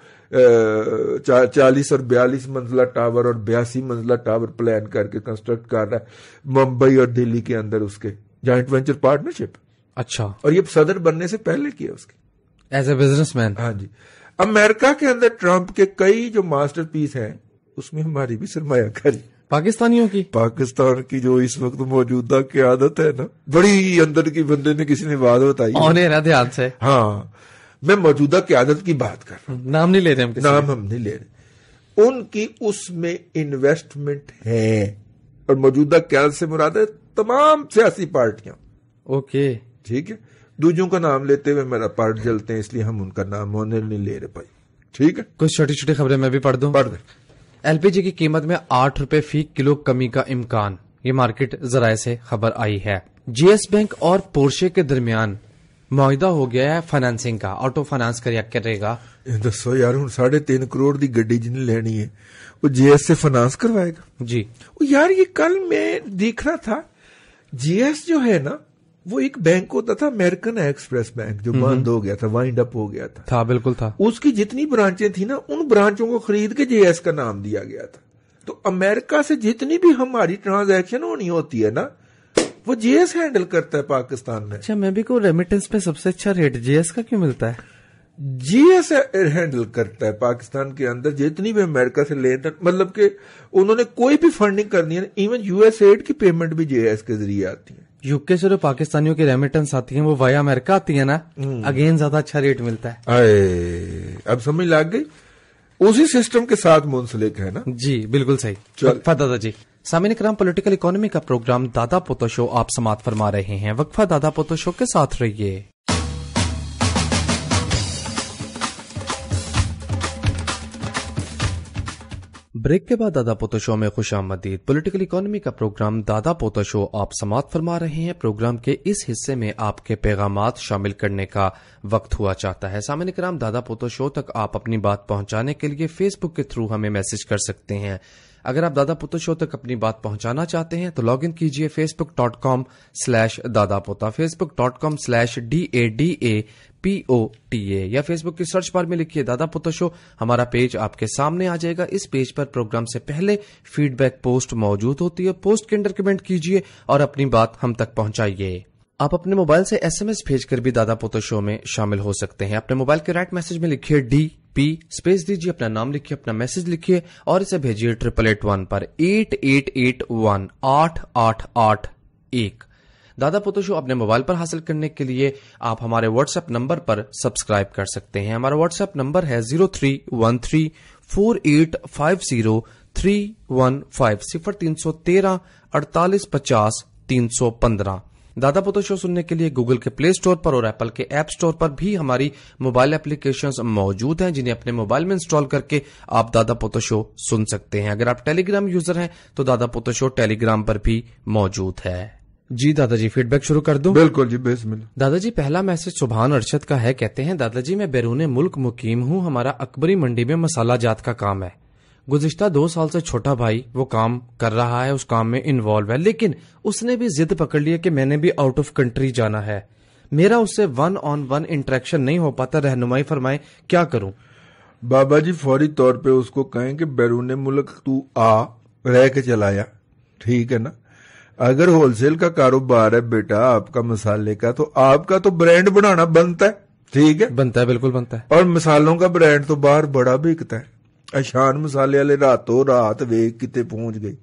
چالیس اور بیالیس منزلہ ٹاور اور بیاسی منزلہ ٹاور پلان کر کے کنسٹرکٹ کر رہا ہے ممبئی اور دلی کے اندر, اس کے جوائنٹ وینچر پارٹنرشپ. اچھا, اور یہ صدر بننے سے پہلے کیا اس کی, ایز اے بزنس مین. ہاں جی. امریکہ کے اندر ٹرمپ کے کئی جو ماسٹر پیس ہیں اس میں ہماری بھی سرمایہ کاری, پاکستانیوں کی, پاکستان کی جو اس وقت موجودہ قیادت ہے نا, بڑی اندر کی بندے نے کسی نے بات بتائی ہونے رہا دھیان سے. ہاں, میں موجودہ قیادت کی بات کر رہا ہوں, نام نہیں لے رہے ہم, نام ہم نہیں لے رہے. ان کی اس میں انویسٹمنٹ ہے, اور موجودہ قیادت سے مراد ہے تمام سیاسی پارٹیاں. اوکے, ٹھیک ہے, دوجوں کا نام لیتے ہوئے میرا پارٹ جلتے ہیں, اس لیے ہم ان کا نام ہونے نہیں لے رہے بھائی. ٹھیک ہے, کچھ چھوٹی چھوٹی خبریں میں بھی پڑھ دوں. پڑھ دیں. ایل پی جی کی قیمت میں آٹھ روپے فی کلو کمی کا امکان, یہ مارکیٹ ذرائع سے خبر آئی ہے. جی ایس بینک اور پورشے کے درمیان معاہدہ ہو گیا ہے فائنانسنگ کا, آٹو فائنانس کرے گا. دسو یار, ہوں ساڑھے تین کروڑ دی گڈی جن لینی ہے وہ جی ایس سے فائنانس کروائے گا. جی یار, یہ کل میں دیکھ رہا تھا, جی ایس جو ہے نا وہ ایک بینک ہوتا تھا, امریکن ایکسپریس بینک, جو بند ہو گیا تھا, وائنڈ اپ ہو گیا تھا. تھا, بالکل تھا. اس کی جتنی برانچیں تھیں نا, ان برانچوں کو خرید کے جے ایس کا نام دیا گیا تھا. تو امریکہ سے جتنی بھی ہماری ٹرانزیکشن ہونی ہوتی ہے نا, وہ جے ایس ہینڈل کرتا ہے پاکستان میں. اچھا, میں بھی کو ریمیٹنس پہ سب سے اچھا ریٹ جے ایس کا کیوں ملتا ہے؟ جی ایس ہینڈل کرتا ہے پاکستان کے اندر جتنی بھی امریکہ سے لین دین, مطلب کہ انہوں نے کوئی بھی فنڈنگ کرنی ہے, ایون یو ایس ایڈ کی پیمنٹ بھی جے ایس کے ذریعے آتی ہے. یو کے سے جو پاکستانیوں کی ریمیٹنس آتی ہیں وہ وایا امریکہ آتی ہے نا, اگین زیادہ اچھا ریٹ ملتا ہے. اے, اب سمجھ لگ گئی, اسی سسٹم کے ساتھ منسلک ہے نا. جی بالکل صحیح. دادا جی, सामीन कराम, पॉलिटिकल इकोनॉमी का प्रोग्राम दादा पोता शो आप समात फरमा रहे हैं। वक्फा दादा पोता शो के साथ रहिए। ब्रेक के बाद दादा पोता शो में खुश आमदीद। पॉलिटिकल इकोनॉमी का प्रोग्राम दादा पोता शो आप समात फरमा रहे हैं। प्रोग्राम के इस हिस्से में आपके पैगामात शामिल करने का वक्त हुआ चाहता है। सामीन कराम, दादा पोता शो तक आप अपनी बात पहुंचाने के लिए फेसबुक के थ्रू हमें मैसेज कर सकते हैं। अगर आप दादा पोता शो तक अपनी बात पहुंचाना चाहते हैं तो लॉग इन कीजिए Facebook dot com slash Dada Pota, Facebook dot com slash D A D A P O T A, या फेसबुक की सर्च बार में लिखिए दादा पोता शो। हमारा पेज आपके सामने आ जाएगा। इस पेज पर प्रोग्राम से पहले फीडबैक पोस्ट मौजूद होती है। पोस्ट के अंदर कमेंट कीजिए और अपनी बात हम तक पहुंचाइए। आप अपने मोबाइल से एसएमएस भेजकर भी दादा पोता शो में शामिल हो सकते हैं। अपने मोबाइल के राइट मैसेज में लिखिए डी पी स्पेस दीजिए, अपना नाम लिखिए, अपना मैसेज लिखिए और इसे भेजिए ट्रिपल एट वन पर एट एट एट वन आठ आठ आठ एक। दादा पोता शो अपने मोबाइल पर हासिल करने के लिए आप हमारे व्हाट्सएप नंबर पर सब्सक्राइब कर सकते हैं। हमारा व्हाट्सएप नंबर है zero three one three four eight five zero three one five, सिफर तीन सौ तेरह अड़तालीस पचास तीन सौ पंद्रह। दादा पोता शो सुनने के लिए गूगल के प्ले स्टोर पर और एप्पल के ऐप स्टोर पर भी हमारी मोबाइल एप्लीकेशंस मौजूद हैं, जिन्हें अपने मोबाइल में इंस्टॉल करके आप दादा पोता शो सुन सकते हैं। अगर आप टेलीग्राम यूजर हैं तो दादा पोता शो टेलीग्राम पर भी मौजूद है। जी दादाजी, फीडबैक शुरू कर दूं? बिल्कुल जी, बिस्मिल्लाह। दादाजी, पहला मैसेज सुभान अरशद का है। कहते हैं, दादाजी मैं बैरून मुल्क मुकीम हूं। हमारा अकबरी मंडी में मसाला जात का काम है। गुज़िश्ता दो साल से छोटा भाई वो काम कर रहा है, उस काम में इन्वॉल्व है, लेकिन उसने भी जिद पकड़ ली है कि मैंने भी आउट ऑफ कंट्री जाना है। मेरा उससे वन ऑन वन इंटरेक्शन नहीं हो पाता। रहनुमाई फरमाए, क्या करूं? बाबा जी फौरी तौर पे उसको कहें कि बैरून मुल्क तू आ रह के चलाया, ठीक है ना। अगर होलसेल का कारोबार है बेटा आपका मसाले का, तो आपका तो ब्रांड बनाना बनता है, ठीक है, बनता है, बिल्कुल बनता है। और मसालों का ब्रांड तो बाहर बड़ा बिकता है। अशान मसाले वाले रातों रात वेख किते पहुंच गई।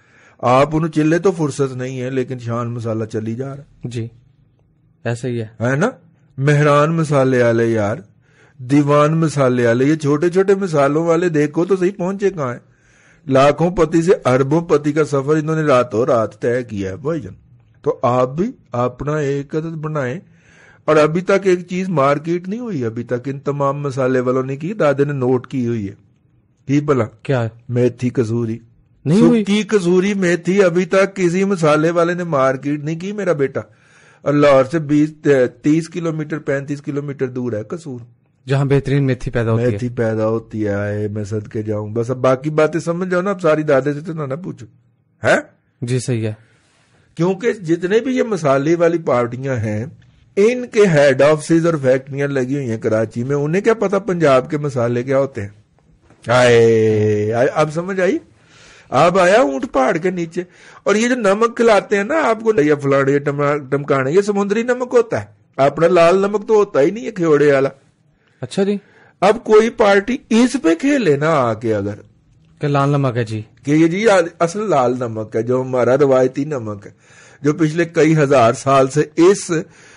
आप उन्हें चिल्ले तो फुर्सत नहीं है, लेकिन शान मसाला चली जा रहा जी, ऐसे ही है है ना। मेहरान मसाले वाले यार, दीवान मसाले वाले, ये छोटे छोटे मसालों वाले देखो तो सही पहुंचे कहाँ है। लाखों पति से अरबों पति का सफर इन्होंने रातों रात तय किया है भाईजान। तो आप भी अपना एक आदत बनाएं। और अभी तक एक चीज मार्केट नहीं हुई, अभी तक इन तमाम मसाले वालों ने की, दादे ने नोट की हुई है की भला क्या है? मेथी कसूरी नहीं हुई। की कसूरी मेथी अभी तक किसी मसाले वाले ने मार्केट नहीं की मेरा बेटा। और लाहौर से बीस तीस किलोमीटर पैंतीस किलोमीटर दूर है कसूर, जहां बेहतरीन मेथी पैदा होती मेथी है। पैदा होती है। मैं सदके जाऊं, बस अब बाकी बातें समझ जाओ ना। अब सारी दादे से तो ना ना पूछो, है जी, सही है। क्योंकि जितने भी ये मसाले वाली पार्टियां हैं, इनके हेड ऑफिस और फैक्ट्रियां लगी हुई हैं कराची में। उन्हें क्या पता पंजाब के मसाले क्या होते हैं? आए, आए अब समझ आई। आप आया ऊंट पहाड़ के नीचे, और ये जो नमक खिलाते हैं ना आपको, या फलाड़े टमकाने, ये समुद्री नमक होता है। अपना लाल नमक तो होता ही नहीं है खेवड़े वाला। अच्छा जी। अब कोई पार्टी इस पे खेले ना आके, अगर क्या लाल नमक है जी, कि ये जी असल लाल नमक है, जो हमारा रवायती नमक है, जो पिछले कई हजार साल से इस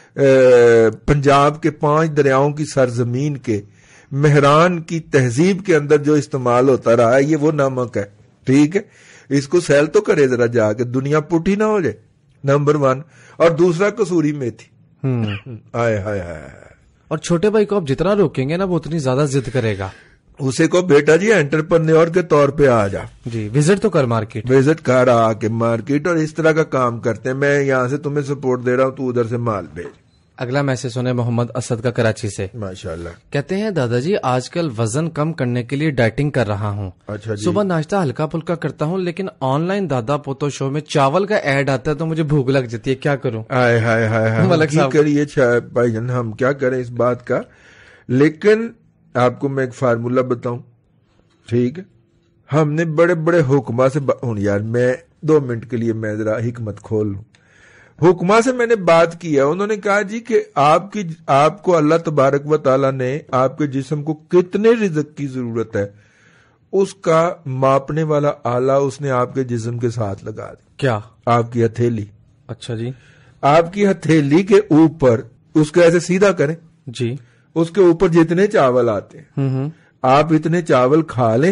पंजाब के पांच दरियाओं की सरजमीन के मेहरान की तहजीब के अंदर जो इस्तेमाल होता रहा है, ये वो नमक है, ठीक है। इसको सेल तो करे जरा जाके, दुनिया पुठी ना हो जाए, नंबर वन। और दूसरा कसूरी मेथी। आए हाय हाय। और छोटे भाई को आप जितना रोकेंगे ना वो उतनी ज्यादा जिद करेगा। उसे को बेटा जी एंटरप्रेन्योर के तौर पे आ जा जी, विजिट तो कर मार्केट, विजिट कर आके मार्केट, और इस तरह का काम करते हैं। मैं यहाँ से तुम्हें सपोर्ट दे रहा हूँ, तू उधर से माल भेज। अगला मैसेज सुने मोहम्मद असद का कराची से। माशाल्लाह। कहते हैं, दादाजी आजकल वजन कम करने के लिए डाइटिंग कर रहा हूँ। अच्छा जी। सुबह नाश्ता हल्का फुल्का करता हूँ, लेकिन ऑनलाइन दादा पोतो शो में चावल का ऐड आता है तो मुझे भूख लग जाती है, क्या करूँ? हाय हाय हाय हाय, मलक साहब करिए भाईजान, हम क्या करें इस बात का। लेकिन आपको मैं एक फार्मूला बताऊं, ठीक है। हमने बड़े बड़े हुक्मा से, यार मैं दो मिनट के लिए मैं जरा हिकमत खोल लूं। हुक्मा से मैंने बात की है, उन्होंने कहा जी कि आपकी आपको अल्लाह तबारक व ताला ने आपके जिस्म को कितने रिज़्क की जरूरत है, उसका मापने वाला आला उसने आपके जिस्म के साथ लगा दिया। क्या? आपकी हथेली। अच्छा जी। आपकी हथेली के ऊपर उसको ऐसे सीधा करें जी, उसके ऊपर जितने चावल आते हैं, आप इतने चावल खा लें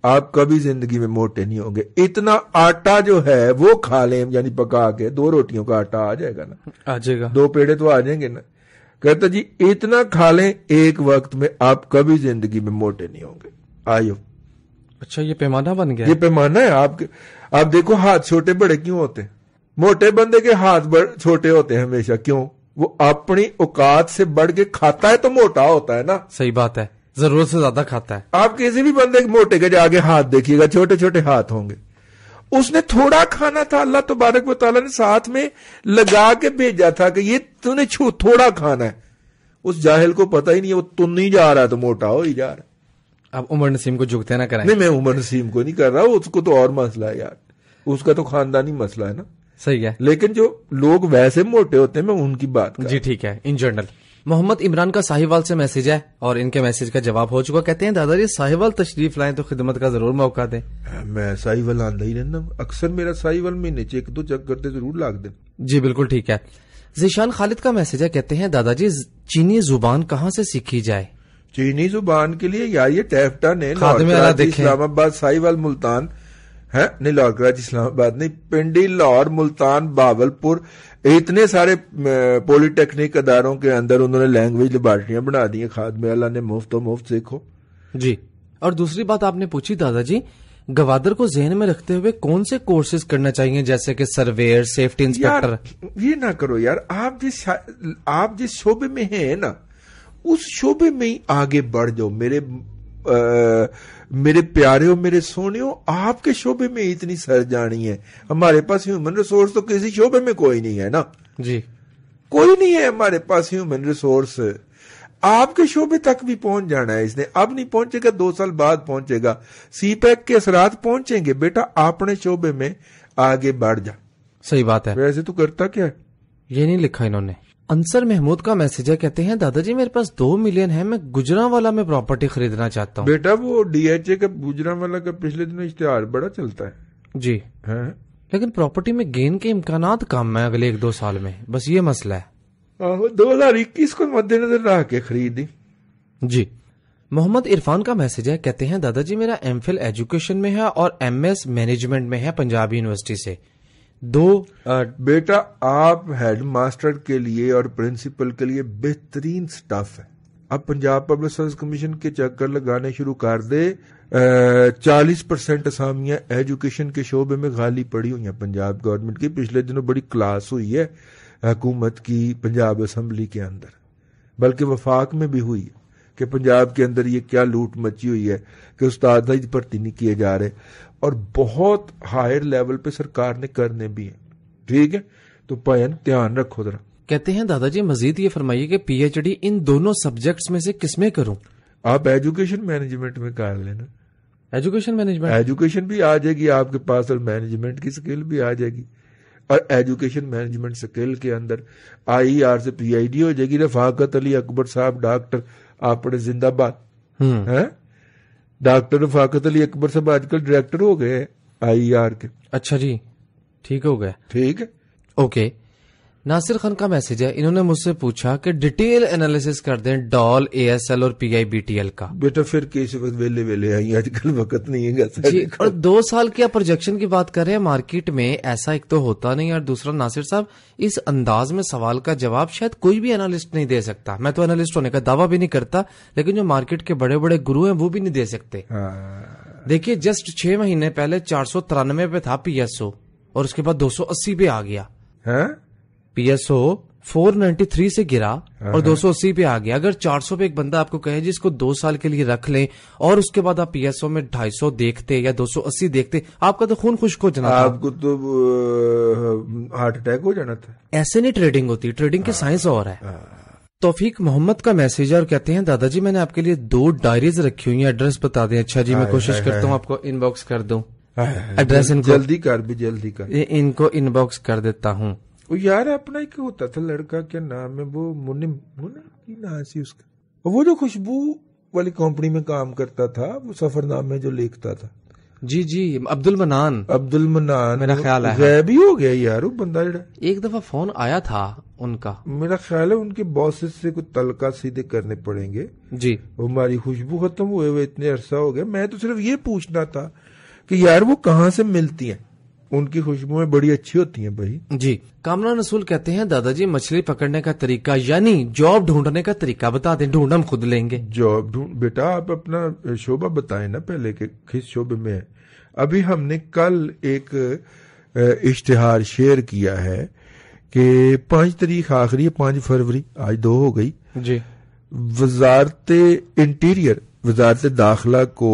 آپ کبھی زندگی میں موٹے نہیں ہوں گے. اتنا آٹا جو ہے وہ کھا لیں, یعنی پکا کے دو روٹیوں کا آٹا آ جائے گا نا, آ جائے گا, دو پیڑے تو آ جائیں گے نا. کہتا جی اتنا کھا لیں ایک وقت میں, آپ کبھی زندگی میں موٹے نہیں ہوں گے. آئیو, اچھا یہ پیمانہ بن گیا, یہ پیمانہ ہے آپ کے. آپ دیکھو ہاتھ چھوٹے بڑے کیوں ہوتے ہیں؟ موٹے بندے کے ہاتھ بڑے چھوٹے ہوتے ہیں ہمیشہ. کیوں؟ وہ اپنی اوقات سے بڑھ کے کھاتا ہے تو موٹا ہوتا ہے نا. صحیح بات ہے, ضرورت سے زیادہ کھاتا ہے. آپ کسی بھی بندے کے موٹے کے آگے ہاتھ دیکھیے گا, چھوٹے چھوٹے ہاتھ ہوں گے. اس نے تھوڑا کھانا تھا, اللہ تبارک و تعالیٰ نے ساتھ میں لگا کے بھیجا تھا کہ یہ تو نے چھو تھوڑا کھانا ہے. اس جاہل کو پتہ ہی نہیں ہے, وہ تن نہیں جا رہا تو موٹا ہو ہی جا رہا ہے. اب عمر نسیم کو جھکتے نہ کریں. نہیں, میں عمر نسیم کو نہیں کر رہا, اس کو تو اور مسئلہ ہے یار, اس کا تو خاندانی مسئلہ ہے نا. صحیح ہے, لیکن جو لوگ ویسے موٹے ہوتے ہیں میں ان کی بات کر. جی ٹھیک ہے. ان جنرل محمد عمران کا ساہیوال سے میسج ہے اور ان کے میسج کا جواب ہو چکا. کہتے ہیں دادا جی ساہیوال تشریف لائیں تو خدمت کا ضرور موقع دیں. میں ساہیوال آندہ ہی رہنا, اکثر میرا ساہیوال میں نیچے ایک دو چکر تے ضرور لاگ دیں. جی بالکل ٹھیک ہے. ذیشان خالد کا میسج ہے. کہتے ہیں دادا جی چینی زبان کہاں سے سیکھی جائے؟ چینی زبان کے لیے یار یہ ٹیفٹا نے خادم اعلیٰ دیکھیں, اسلام آباد, ساہیوال, ملتان ہے نہیں, لاہور کراچی اسلام آباد نہیں, پنڈی, لاہور, ملتان, باولپور, اتنے سارے پولی ٹیکنک اداروں کے اندر انہوں نے لینگویج لیبارٹریاں بنا دی ہیں. خادم اعلیٰ نے مفت و مفت سیکھو. جی. اور دوسری بات آپ نے پوچھی دادا جی گوادر کو ذہن میں رکھتے ہوئے کون سے کورسز کرنا چاہیے, جیسے کہ سرویئر, سیفٹی انسپیکٹر؟ یہ نہ کرو یار, آپ جس آپ جس شعبے میں ہیں نا اس شعبے میں ہی آگے بڑھ جاؤ. میرے آ, میرے پیارے ہو, میرے سونے ہو, آپ کے شعبے میں اتنی سر جانی ہے. ہمارے پاس ہیومن ریسورس تو کسی شعبے میں کوئی نہیں ہے نا. جی کوئی نہیں ہے ہمارے پاس ہیومن ریسورس. آپ کے شعبے تک بھی پہنچ جانا ہے اس نے. اب نہیں پہنچے گا, دو سال بعد پہنچے گا. سی پیک کے اثرات پہنچیں گے. بیٹا اپنے شعبے میں آگے بڑھ جا. صحیح بات ہے. ویسے تو کرتا کیا ہے, یہ نہیں لکھا انہوں نے. انصر محمود کا میسج ہے. کہتے ہیں دادا جی میرے پاس دو ملین ہے, میں گجرانوالا میں پراپرٹی خریدنا چاہتا ہوں. بیٹا وہ ڈی ایچ اے کا گجرانوالا کا پچھلے دنوں اشتہار بڑا چلتا ہے. جی ہاں, لیکن پراپرٹی میں گین کے امکانات کم ہیں اگلے ایک دو سال میں, بس یہ مسئلہ ہے. دو ہزار اکیس کو مد نظر رکھ کے خریدی. جی. محمد عرفان کا میسج ہے. کہتے ہیں دادا جی میرا ایم فل ایجوکیشن میں ہے اور ایم ایس مینجمنٹ میں ہے پنجاب یونیورسٹی سے. دو بیٹا آپ ہیڈ ماسٹر کے لیے اور پرنسپل کے لیے بہترین سٹاف ہے. اب پنجاب پبلک سروس کمیشن کے چکر لگانے شروع کر دے. چالیس پرسینٹ اسامیاں ایجوکیشن کے شعبے میں غالی پڑی ہوئی ہیں پنجاب گورنمنٹ کی. پچھلے دنوں بڑی کلاس ہوئی ہے حکومت کی پنجاب اسمبلی کے اندر, بلکہ وفاق میں بھی ہوئی ہے کہ پنجاب کے اندر یہ کیا لوٹ مچی ہوئی ہے کہ استاد ہی بھرتی نہیں کیے جا رہے, اور بہت ہائر لیول پہ سرکار نے کرنے بھی ہیں. ٹھیک ہے, تو پین دھیان رکھو ذرا. کہتے ہیں دادا جی مزید یہ فرمائیے کہ پی ایچ ڈی ان دونوں سبجیکٹس میں سے کس میں کروں؟ آپ ایجوکیشن مینجمنٹ میں کر لینا. ایجوکیشن مینجمنٹ, ایجوکیشن بھی آ جائے گی آپ کے پاس اور مینجمنٹ کی سکل بھی آ جائے گی. اور ایجوکیشن مینجمنٹ سکل کے اندر آئی آر سے پی آئی ڈی ہو جائے گی. رفاقت علی اکبر صاحب ڈاکٹر آپ نے زندہ باد. ڈاکٹر رفاقت علی اکبر صاحب آج کل ڈائریکٹر ہو گئے آئی آر کے. اچھا جی, ٹھیک ہو گیا. ٹھیک ہے, اوکے. ناصر خان کا میسج ہے. انہوں نے مجھ سے پوچھا کہ ڈیٹیل انالیسس کر دیں ڈال, اے ایس ایل اور P I B T L کا. بیٹا پھر کسی وقت ویلے ویلے آئی, آج کل وقت نہیں ہے جی. اور دو سال کیا پروجیکشن کی بات کر رہے ہیں مارکیٹ میں, ایسا ایک تو ہوتا نہیں, اور دوسرا ناصر صاحب اس انداز میں سوال کا جواب شاید کوئی بھی انالسٹ نہیں دے سکتا. میں تو انالسٹ ہونے کا دعویٰ بھی نہیں کرتا, لیکن جو مارکیٹ کے بڑے بڑے گرو ہیں وہ بھی نہیں دے سکتے. دیکھیے جسٹ چھ مہینے پہلے چار سو ترانوے پہ تھا پی ایس او, اور اس کے بعد دو سو اسی پہ آ گیا. P S O four ninety three سے گرا اور دو سو اسی پہ آ گیا. اگر چار سو پہ ایک بندہ آپ کو کہے جس کو دو سال کے لیے رکھ لیں اور اس کے بعد آپ پی ایس او میں ڈھائی سو دیکھتے یا دو سو اسی دیکھتے, آپ کا تو خون خشک ہو جانا تھا. آپ کو تو ہارٹ اٹیک ہو جانا تھا. ایسے نہیں ٹریڈنگ ہوتی, ٹریڈنگ کی سائنس اور ہے. توفیق محمد کا میسج اور کہتے ہیں دادا جی میں نے آپ کے لیے دو ڈائریز رکھی ہوئی ہیں, ایڈریس بتا دیں. اچھا جی, میں کوشش کرتا ہوں آپ کو ان باکس کر دوں ایڈریس. ان کو جلدی کر بھی جلدی کر, ان کو ان باکس کر دیتا ہوں. وہ یار اپنا ایک ہوتا تھا لڑکا, کیا نام ہے وہ, منم کی نام سی اس کا, وہ جو خوشبو والی کمپنی میں کام کرتا تھا, وہ سفر نامے جو لکھتا تھا, جی جی عبد المنان عبد المنان میرا خیال ہے غائب ہی ہو گیا یار وہ بندہ جڑا. ایک دفعہ فون آیا تھا ان کا, میرا خیال ہے ان کے باسز سے کچھ تعلقات سیدھے کرنے پڑیں گے. جی ہماری خوشبو ختم ہوئے ہوئے اتنے عرصہ ہو گیا. میں تو صرف یہ پوچھنا تھا کہ یار وہ کہاں سے ملتی ہیں, ان کی خوشبوئیں بڑی اچھی ہوتی ہیں بھائی. جی کامران رسول کہتے ہیں دادا جی مچھلی پکڑنے کا طریقہ یعنی جاب ڈھونڈنے کا طریقہ بتا دیں, ڈھونڈ ہم خود لیں گے. جاب ڈھونڈ بیٹا آپ اپنا شعبہ بتائیں نا پہلے کہ کس شعبے میں ہے. ابھی ہم نے کل ایک اشتہار شیئر کیا ہے کہ پانچ تاریخ آخری ہے, پانچ فروری, آج دو ہو گئی. جی وزارت انٹیریئر وزارت داخلہ کو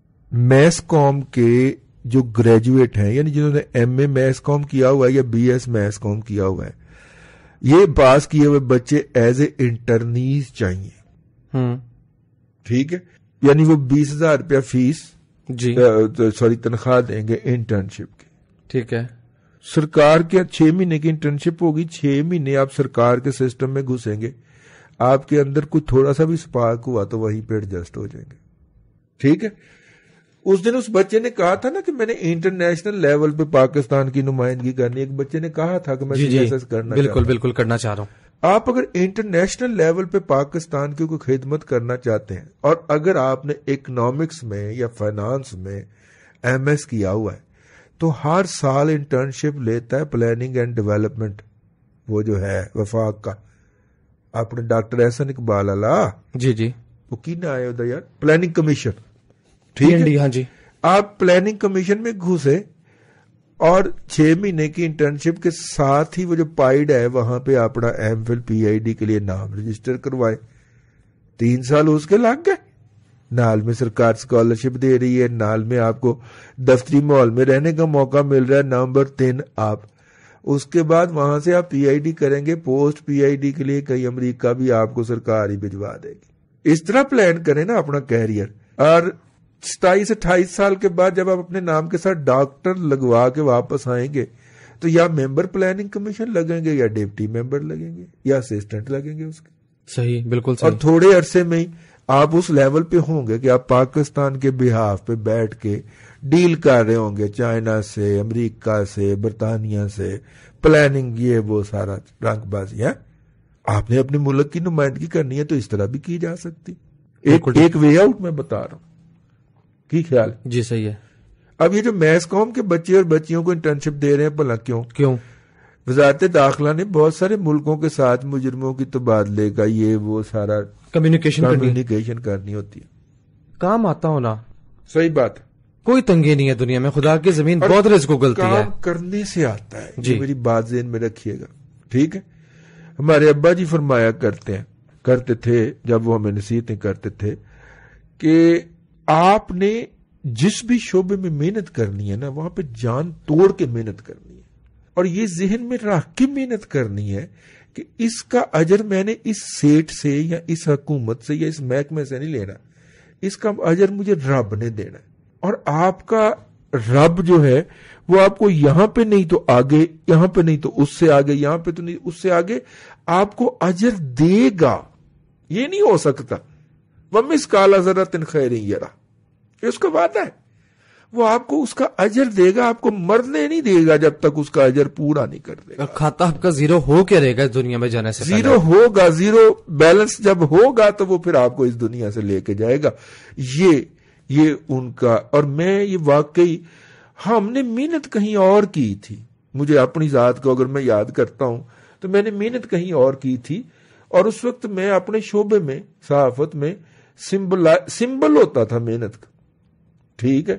میس کام کے جو گریجویٹ ہیں یعنی جنہوں نے ایم اے میس کام کیا ہوا ہے یا بی ایس میس کام کیا ہوا ہے, یہ پاس کیے ہوئے بچے ایز اے انٹرنیز چاہیے. ٹھیک ہے, یعنی وہ بیس ہزار روپیہ فیس جی سوری تنخواہ دیں گے انٹرنشپ کی. ٹھیک ہے, سرکار کے چھ مہینے کی انٹرنشپ ہوگی, چھ مہینے آپ سرکار کے سسٹم میں گھسیں گے, آپ کے اندر کچھ تھوڑا سا بھی سپارک ہوا تو وہیں پہ ایڈجسٹ ہو جائیں گے. ٹھیک ہے, اس دن اس بچے نے کہا تھا نا کہ میں نے انٹرنیشنل لیول پہ پاکستان کی نمائندگی کرنی. ایک بچے نے کہا تھا کہ میں جی سی ایس ایس کرنا بالکل بالکل کرنا چاہ رہا ہوں. آپ اگر انٹرنیشنل لیول پہ پاکستان کی کوئی خدمت کرنا چاہتے ہیں اور اگر آپ نے اکنامکس میں یا فائنانس میں ایم ایس کیا ہوا ہے تو ہر سال انٹرنشپ لیتا ہے پلاننگ اینڈ ڈیولپمنٹ, وہ جو ہے وفاق کا, اپنے ڈاکٹر احسن اقبال اللہ جی جی وہ کی نہ آئے ہوتا یار, پلاننگ کمیشن. ٹھیک ہے, ہاں جی, آپ پلاننگ کمیشن میں گھسے اور چھ مہینے کی انٹرنشپ کے ساتھ ہی وہ جو پائیڈ ہے وہاں پہ اپنا M Phil P I D کے لیے نام رجسٹر کروائے. تین سال اس کے لگ گئے, نال میں سرکار اسکالرشپ دے رہی ہے, نال میں آپ کو دفتری ماحول میں رہنے کا موقع مل رہا ہے. نمبر تین آپ اس کے بعد وہاں سے آپ پی آئی ڈی کریں گے, پوسٹ پی آئی ڈی کے لیے کہیں امریکہ بھی آپ کو سرکار ہی بھجوا دے گی. اس طرح پلان کریں نا اپنا کیریئر. اور ستائیس اٹھائیس سال کے بعد جب آپ اپنے نام کے ساتھ ڈاکٹر لگوا کے واپس آئیں گے تو یا ممبر پلاننگ کمیشن لگیں گے یا ڈپٹی ممبر لگیں گے یا اسسٹنٹ لگیں گے اس کے. صحیح, بالکل صحیح. اور تھوڑے عرصے میں ہی آپ اس لیول پہ ہوں گے کہ آپ پاکستان کے بہاف پہ بیٹھ کے ڈیل کر رہے ہوں گے چائنا سے, امریکہ سے, برطانیہ سے, پلاننگ یہ وہ سارا رنگ بازی ہے. آپ نے اپنے ملک کی نمائندگی کرنی ہے تو اس طرح بھی کی جا سکتی. ایک ایک وے آؤٹ میں بتا رہا ہوں, کی خیال؟ جی صحیح ہے. اب یہ جو میس قوم کے بچے اور بچیوں کو انٹرنشپ دے رہے ہیں بھلا کیوں کیوں وزارت داخلہ نے بہت سارے ملکوں کے ساتھ مجرموں کی تبادلے کا یہ وہ سارا کمیونیکیشن کمیونیکیشن کرنی ہوتی ہے. کام آتا ہونا. صحیح بات, کوئی تنگی نہیں ہے دنیا میں, خدا کی زمین بہت رزق اگلتی ہے, کام کرنے سے آتا ہے. جی میری بات ذہن میں رکھیے گا. ٹھیک ہے, ہمارے ابا جی فرمایا کرتے ہیں کرتے تھے جب وہ ہمیں نصیحتیں کرتے تھے کہ آپ نے جس بھی شعبے میں محنت کرنی ہے نا وہاں پہ جان توڑ کے محنت کرنی ہے اور یہ ذہن میں رکھ کے محنت کرنی ہے کہ اس کا اجر میں نے اس سیٹ سے یا اس حکومت سے یا اس محکمے سے نہیں لینا, اس کا اجر مجھے رب نے دینا ہے. اور آپ کا رب جو ہے وہ آپ کو یہاں پہ نہیں تو آگے, یہاں پہ نہیں تو اس سے آگے, یہاں پہ تو نہیں اس سے آگے آپ کو اجر دے گا. یہ نہیں ہو سکتا وَمِثْقَالَ ذَرَّةٍ خَيْرٍ يَرَهُ, یہ اس کا وعدہ ہے. وہ آپ کو اس کا اجر دے گا, آپ کو مرنے نہیں دے گا جب تک اس کا اجر پورا نہیں کر دے گا. کھاتا آپ کا زیرو ہو کے رہے گا اس دنیا میں جانے سے زیرو ہوگا, زیرو بیلنس جب ہوگا تو وہ پھر آپ کو اس دنیا سے لے کے جائے گا. یہ یہ ان کا. اور میں یہ واقعی ہم نے محنت کہیں اور کی تھی. مجھے اپنی ذات کو اگر میں یاد کرتا ہوں تو میں نے محنت کہیں اور کی تھی اور اس وقت میں اپنے شعبے میں صحافت میں سمبل سمبل ہوتا تھا محنت کا. ٹھیک ہے,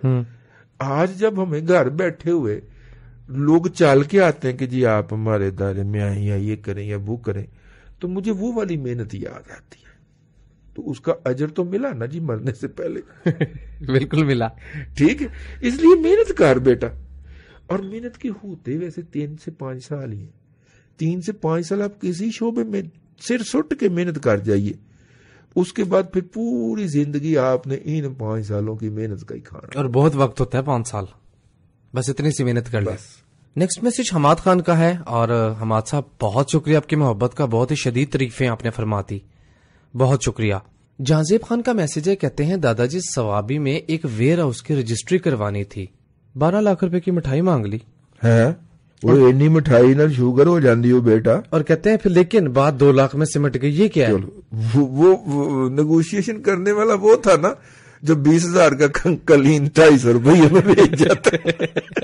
آج جب ہمیں گھر بیٹھے ہوئے لوگ چال کے آتے ہیں کہ جی آپ ہمارے ادارے میں آئیں یا یہ کریں یا وہ کریں تو مجھے وہ والی محنت یاد آتی ہے. تو اس کا اجر تو ملا نا جی مرنے سے پہلے. بالکل ملا. ٹھیک ہے, اس لیے محنت کر بیٹا. اور محنت کے ہوتے ویسے تین سے پانچ سال ہی ہیں. تین سے پانچ سال آپ کسی شعبے میں سر سٹ کے محنت کر جائیے, اس کے بعد پھر پوری زندگی آپ نے ان پانچ سالوں کی محنت کا ہی کھانا. اور بہت وقت ہوتا ہے پانچ سال, بس اتنی سی محنت کر لیں. نیکسٹ میسج حماد خان کا ہے, اور حماد صاحب بہت شکریہ آپ کی محبت کا, بہت ہی شدید تعریفیں آپ نے فرماتی, بہت شکریہ. جہانزیب خان کا میسج ہے, کہتے ہیں دادا جی سوابی میں ایک ویئر ہاؤس کی رجسٹری کروانی تھی, بارہ لاکھ روپے کی مٹھائی مانگ لی ہے, وہ اتنی مٹھائی نہ شوگر ہو جاندی ہو بیٹا, اور کہتے ہیں پھر لیکن بات دو لاکھ میں سمٹ گئی. یہ کیا ہے؟ وہ نیگوشیشن کرنے والا وہ تھا نا جو بیس ہزار کا کلین ڈھائی سو روپئے میں بیچ جاتا ہے.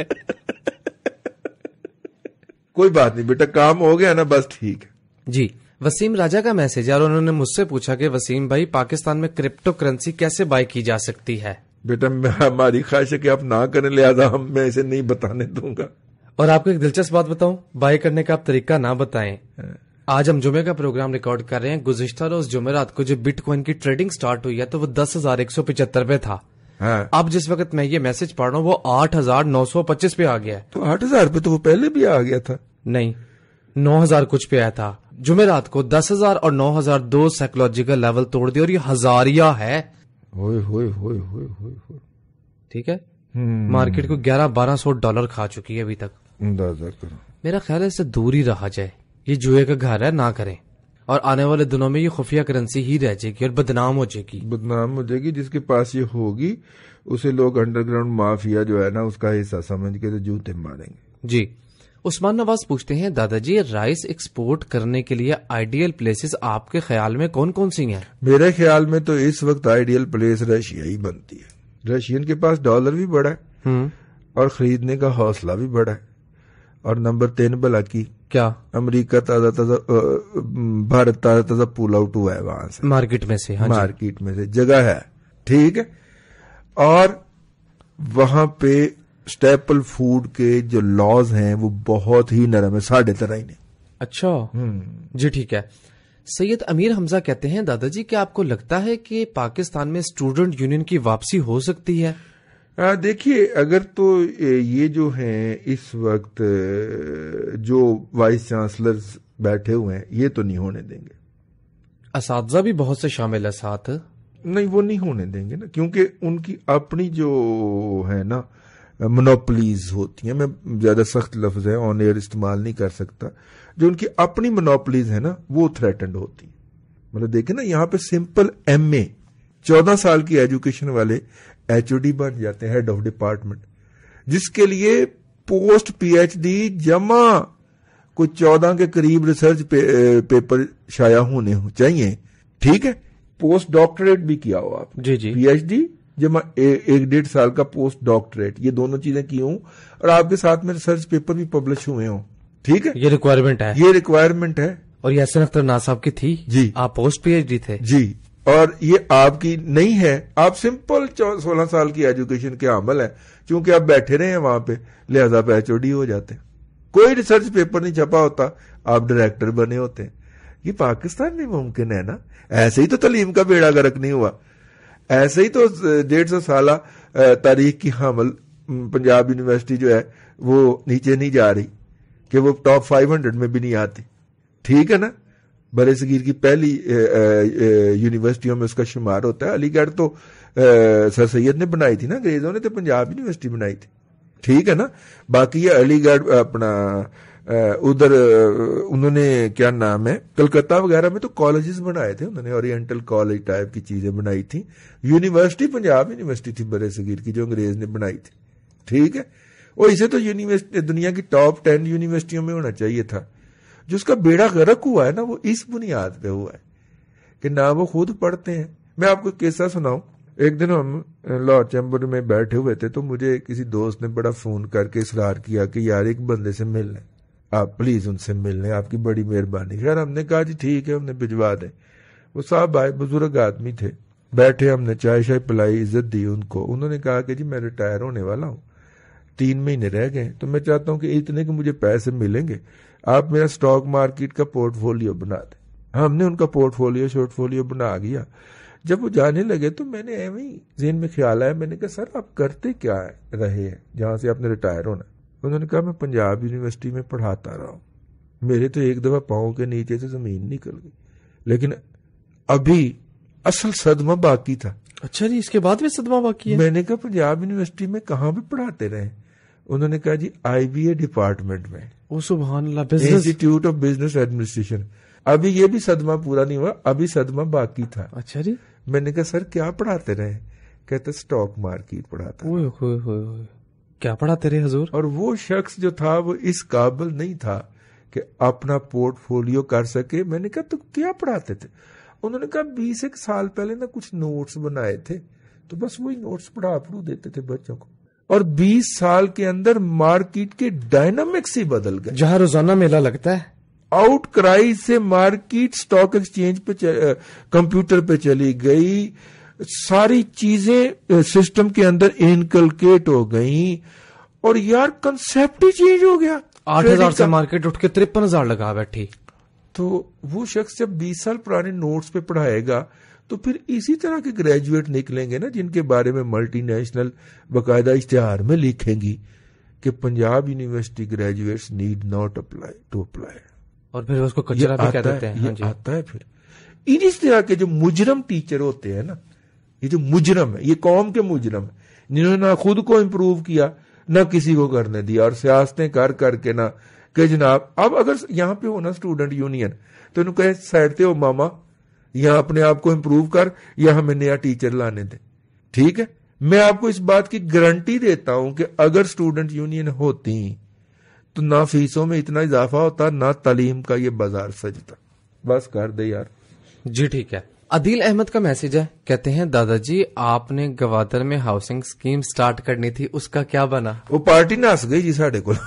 کوئی بات نہیں بیٹا, کام ہو گیا نا, بس ٹھیک ہے. جی وسیم راجا کا میسج ہے, اور انہوں نے مجھ سے پوچھا کہ وسیم بھائی پاکستان میں کرپٹو کرنسی کیسے بائی کی جا سکتی ہے؟ بیٹا ہماری خواہش ہے کہ آپ نہ کریں, لہذا ہم میں اسے نہیں بتانے دوں گا. اور آپ کو ایک دلچسپ بات بتاؤں, بائی کرنے کا آپ طریقہ نہ بتائیں. آج ہم جمعے کا پروگرام ریکارڈ کر رہے ہیں, گزشتہ روز جمعرات کو جو بٹ کوائن کی ٹریڈنگ سٹارٹ ہوئی ہے تو وہ دس ہزار ایک سو پچہتر پہ تھا. اب جس وقت میں یہ میسج پڑھ رہا ہوں وہ آٹھ ہزار نو سو پچیس پہ آ گیا ہے. تو آٹھ ہزار پہ تو وہ پہلے بھی آ گیا تھا. نہیں, نو ہزار کچھ پہ آیا تھا. جمعرات کو دس ہزار اور نو ہزار دو سائیکولوجیکل لیول توڑ دیا, اور یہ ہزاریہ ہے. ہوئے ہوئے ہوئے ہوئے ہوئے ٹھیک ہے, مارکیٹ کو گیارہ بارہ سو ڈالر کھا چکی ہے ابھی تک. اندازہ کرو. میرا خیال ہے اس سے دور ہی رہا جائے, یہ جوئے کا گھر ہے, نہ کریں. اور آنے والے دنوں میں یہ خفیہ کرنسی ہی رہ جائے گی اور بدنام ہو جائے گی. بدنام ہو جائے گی. جس کے پاس یہ ہوگی اسے لوگ انڈر گراؤنڈ مافیا جو ہے نا اس کا حصہ سمجھ کے تو جوتے ماریں گے. جی عثمان نواز پوچھتے ہیں, دادا جی رائس ایکسپورٹ کرنے کے لیے آئیڈیل پلیسز آپ کے خیال میں کون کون سی ہیں؟ میرے خیال میں تو اس وقت آئیڈیل پلیس رشیا ہی بنتی ہے. رشین کے پاس ڈالر بھی بڑا ہے اور خریدنے کا حوصلہ بھی بڑا ہے. اور نمبر تین بلا کی کیا, امریکہ تازہ تازہ بھارت تازہ تازہ پول آؤٹ ہوا ہے وہاں سے, مارکیٹ میں سے. مارکیٹ میں سے جگہ ہے, ٹھیک ہے. اور وہاں پہ اسٹیپل فوڈ کے جو لاز ہیں وہ بہت ہی نرم ہے, ساڑھے طرح ہی نہیں. اچھا جی ٹھیک ہے. سید امیر حمزہ کہتے ہیں, دادا جی کیا آپ کو لگتا ہے کہ پاکستان میں اسٹوڈنٹ یونین کی واپسی ہو سکتی ہے؟ دیکھیے اگر تو یہ جو ہیں اس وقت جو وائس چانسلرز بیٹھے ہوئے ہیں یہ تو نہیں ہونے دیں گے. اساتذہ بھی بہت سے شامل ہے ساتھ. نہیں وہ نہیں ہونے دیں گے نا, کیونکہ ان کی اپنی جو ہے نا منوپلیز ہوتی ہیں. میں زیادہ سخت لفظ ہے آن ایئر استعمال نہیں کر سکتا. جو ان کی اپنی منوپلیز ہیں نا وہ تھریٹنڈ ہوتی ہیں. مطلب دیکھیں نا یہاں پہ سمپل ایم اے چودہ سال کی ایجوکیشن والے ایچ او ڈی بن جاتے ہیں, ہیڈ آف ڈپارٹمنٹ, جس کے لیے پوسٹ پی ایچ ڈی جمع کوئی چودہ کے قریب ریسرچ پیپر شائع ہونے چاہیے. ٹھیک ہے, پوسٹ ڈاکٹریٹ بھی کیا ہو آپ, جی جی, پی ایچ ڈی جمع ایک ڈیڑھ سال کا پوسٹ ڈاکٹریٹ, یہ دونوں چیزیں کی ہوں اور آپ کے ساتھ میں ریسرچ پیپر بھی پبلش ہوئے ہوں. ٹھیک ہے, یہ ریکوائرمنٹ ہے, یہ ریکوائرمنٹ ہے. اور یہ حسن اختر ناز صاحب کی تھی. جی, آپ پوسٹ پی ایچ ڈی تھے. جی, اور یہ آپ کی نہیں ہے, آپ سمپل سولہ سال کی ایجوکیشن کے عمل ہے. چونکہ آپ بیٹھے رہے ہیں وہاں پہ لہذا آپ ایچ او ڈی ہو جاتے ہیں. کوئی ریسرچ پیپر نہیں چھپا ہوتا, آپ ڈائریکٹر بنے ہوتے ہیں. یہ پاکستان میں ممکن ہے نا. ایسے ہی تو تعلیم کا بیڑا غرق نہیں ہوا, ایسے ہی تو ڈیڑھ سو سالہ تاریخ کی حامل پنجاب یونیورسٹی جو ہے وہ نیچے نہیں جا رہی کہ وہ ٹاپ فائیو ہنڈریڈ میں بھی نہیں آتی. ٹھیک ہے نا, برے صغیر کی پہلی یونیورسٹیوں میں اس کا شمار ہوتا ہے. علی گڑھ تو سر سید نے بنائی تھی نا, انگریزوں نے تو پنجاب یونیورسٹی بنائی تھی. ٹھیک ہے نا, باقی یہ علی گڑھ اپنا ادھر انہوں نے کیا نام ہے کلکتہ وغیرہ میں تو کالجز بنائے تھے انہوں نے, اورینٹل کالج ٹائپ کی چیزیں بنائی تھی. یونیورسٹی پنجاب یونیورسٹی تھی برے صغیر کی جو انگریز نے بنائی تھی. ٹھیک ہے, اور اسے تو یونیورسٹی دنیا کی ٹاپ ٹین یونیورسٹیوں میں ہونا چاہیے تھا. جو اس کا بیڑا غرق ہوا ہے نا وہ اس بنیاد پہ ہوا ہے کہ نہ وہ خود پڑھتے ہیں. میں آپ کو قصہ سناؤں. ایک دن ہم لاہور چیمبر میں بیٹھے ہوئے تھے تو مجھے کسی دوست نے بڑا فون کر کے اصرار کیا کہ یار ایک بندے سے مل لیں, آپ پلیز ان سے مل لیں, آپ کی بڑی مہربانی. خیر ہم نے کہا جی ٹھیک ہے, ہم نے بھجوا دیں. وہ صاحب آئے, بزرگ آدمی تھے, بیٹھے, ہم نے چائے شائے پلائی, عزت دی ان کو. انہوں نے کہا کہ جی میں ریٹائر ہونے والا ہوں, تین مہینے رہ گئے, تو میں چاہتا ہوں کہ اتنے کہ مجھے پیسے ملیں گے, آپ میرا سٹاک مارکیٹ کا پورٹ فولیو بنا دیں. ہم نے ان کا پورٹ فولیو شورٹ فولیو بنا گیا. جب وہ جانے لگے تو میں نے ایویں ہی ذہن میں خیال آیا, میں نے کہا سر آپ کرتے کیا رہے ہیں جہاں سے آپ نے ریٹائر ہونا؟ انہوں نے کہا میں پنجاب یونیورسٹی میں پڑھاتا رہا ہوں. میرے تو ایک دفعہ پاؤں کے نیچے سے زمین نکل گئی, لیکن ابھی اصل صدمہ باقی تھا. اچھا جی, اس کے بعد بھی صدمہ باقی ہے؟ میں نے کہا پنجاب یونیورسٹی میں کہاں بھی پڑھاتے رہے؟ انہوں نے کہا جی آئی بی اے ڈپارٹمنٹ میں. او سبحان اللہ, انسٹیٹیوٹ آف بزنس ایڈمنسٹریشن. ابھی یہ بھی صدمہ پورا نہیں ہوا, ابھی صدمہ باقی تھا. اچھا جی, میں نے کہا سر کیا پڑھاتے رہے؟ کہتے اسٹاک مارکیٹ پڑھاتا. اوئے ہوئے ہوئے کیا پڑھاتے رہے حضور؟ اور وہ شخص جو تھا وہ اس قابل نہیں تھا کہ اپنا پورٹ فولیو کر سکے. میں نے کہا تو کیا پڑھاتے تھے؟ انہوں نے کہا بیس ایک سال پہلے نا کچھ نوٹس بنائے تھے تو بس وہی نوٹس پڑھا پڑھو دیتے تھے بچوں کو. اور بیس سال کے اندر مارکیٹ کے ڈائنامکس ہی بدل گئے. جہاں روزانہ میلہ لگتا ہے, آؤٹ کرائی سے مارکیٹ اسٹاک ایکسچینج پہ کمپیوٹر پہ چلی گئی, ساری چیزیں سسٹم کے اندر انکلکیٹ ہو گئیں, اور یار کنسپٹ ہی چینج ہو گیا. آٹھ ہزار سے مارکیٹ اٹھ کے ترپن ہزار لگا بیٹھی. تو وہ شخص جب بیس سال پرانے نوٹس پہ پڑھائے گا تو پھر اسی طرح کے گریجویٹ نکلیں گے نا جن کے بارے میں ملٹی نیشنل باقاعدہ اشتہار میں لکھیں گی کہ Punjab university graduates need not apply to apply, اور پھر اس کو کچرا بھی کہہ دیتے ہیں. یہ آتا ہے پھر اس طرح کے جو مجرم ٹیچر ہوتے ہیں نا, یہ جو مجرم ہے, یہ قوم کے مجرم ہے جنہوں نے نہ خود کو امپروو کیا نہ کسی کو کرنے دیا, اور سیاستیں کر کر کے نہ کہ جناب اب اگر یہاں پہ ہونا اسٹوڈنٹ یونین تو انہوں کہے سیڈتے ہو ماما یہاں اپنے آپ کو امپروو کر یا ہمیں نیا ٹیچر لانے دیں. ٹھیک ہے, میں آپ کو اس بات کی گارنٹی دیتا ہوں کہ اگر اسٹوڈنٹ یونین ہوتی تو نہ فیسوں میں اتنا اضافہ ہوتا نہ تعلیم کا یہ بازار سجتا. بس کر دے یار. جی ٹھیک ہے. عدیل احمد کا میسج ہے, کہتے ہیں دادا جی آپ نے گوادر میں ہاؤسنگ اسکیم سٹارٹ کرنی تھی, اس کا کیا بنا؟ وہ پارٹی نس گئی جی ساڈے کو.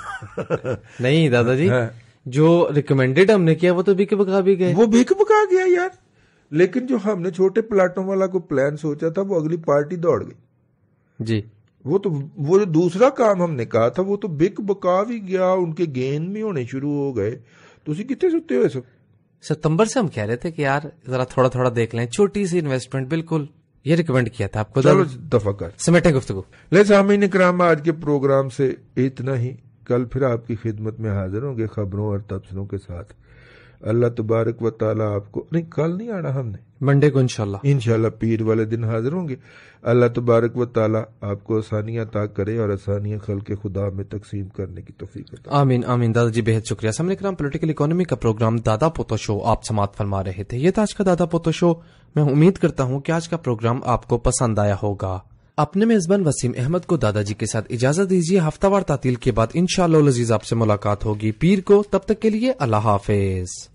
نہیں دادا جی, جو ریکمینڈیڈ ہم نے کیا وہ تو بک بکا بھی گئے. وہ بک بکا گیا یار, لیکن جو ہم نے چھوٹے پلاٹوں والا کو پلان سوچا تھا وہ اگلی پارٹی دوڑ گئی. جی وہ تو وہ جو دوسرا کام ہم نے کہا تھا وہ تو بک بکا بھی گیا, ان کے گین بھی ہونے شروع ہو گئے. تو اسی کتنے ستے ہوئے سب ستمبر سے ہم کہہ رہے تھے کہ یار ذرا تھوڑا تھوڑا دیکھ لیں, چھوٹی سی انویسٹمنٹ. بالکل یہ ریکمینڈ کیا تھا آپ کو. چلو دفعہ کر سمیٹیں گفتگو. لے سامعین کرام, آج کے پروگرام سے اتنا ہی. کل پھر آپ کی خدمت میں حاضر ہوں گے خبروں اور تبصروں کے ساتھ. اللہ تبارک و تعالیٰ آپ کو, نہیں کل نہیں آنا ہم نے, منڈے کو انشاءاللہ انشاءاللہ پیر والے دن حاضر ہوں گے. اللہ تبارک و تعالیٰ آپ کو آسانیاں عطا کرے اور آسانیاں خلق خدا میں تقسیم کرنے کی توفیق عطا. آمین آمین. دادا جی بہت شکریہ. سامنے کرام, پولیٹیکل اکانومی کا پروگرام دادا پوتا شو آپ سماعت فرما رہے تھے. یہ تھا آج کا دادا پوتا شو. میں امید کرتا ہوں کہ آج کا پروگرام آپ کو پسند آیا ہوگا. اپنے میزبان وسیم احمد کو دادا جی کے ساتھ اجازت دیجیے. ہفتہ وار تعطیل کے بعد انشاءاللہ العزیز آپ سے ملاقات ہوگی پیر کو. تب تک کے لیے اللہ حافظ.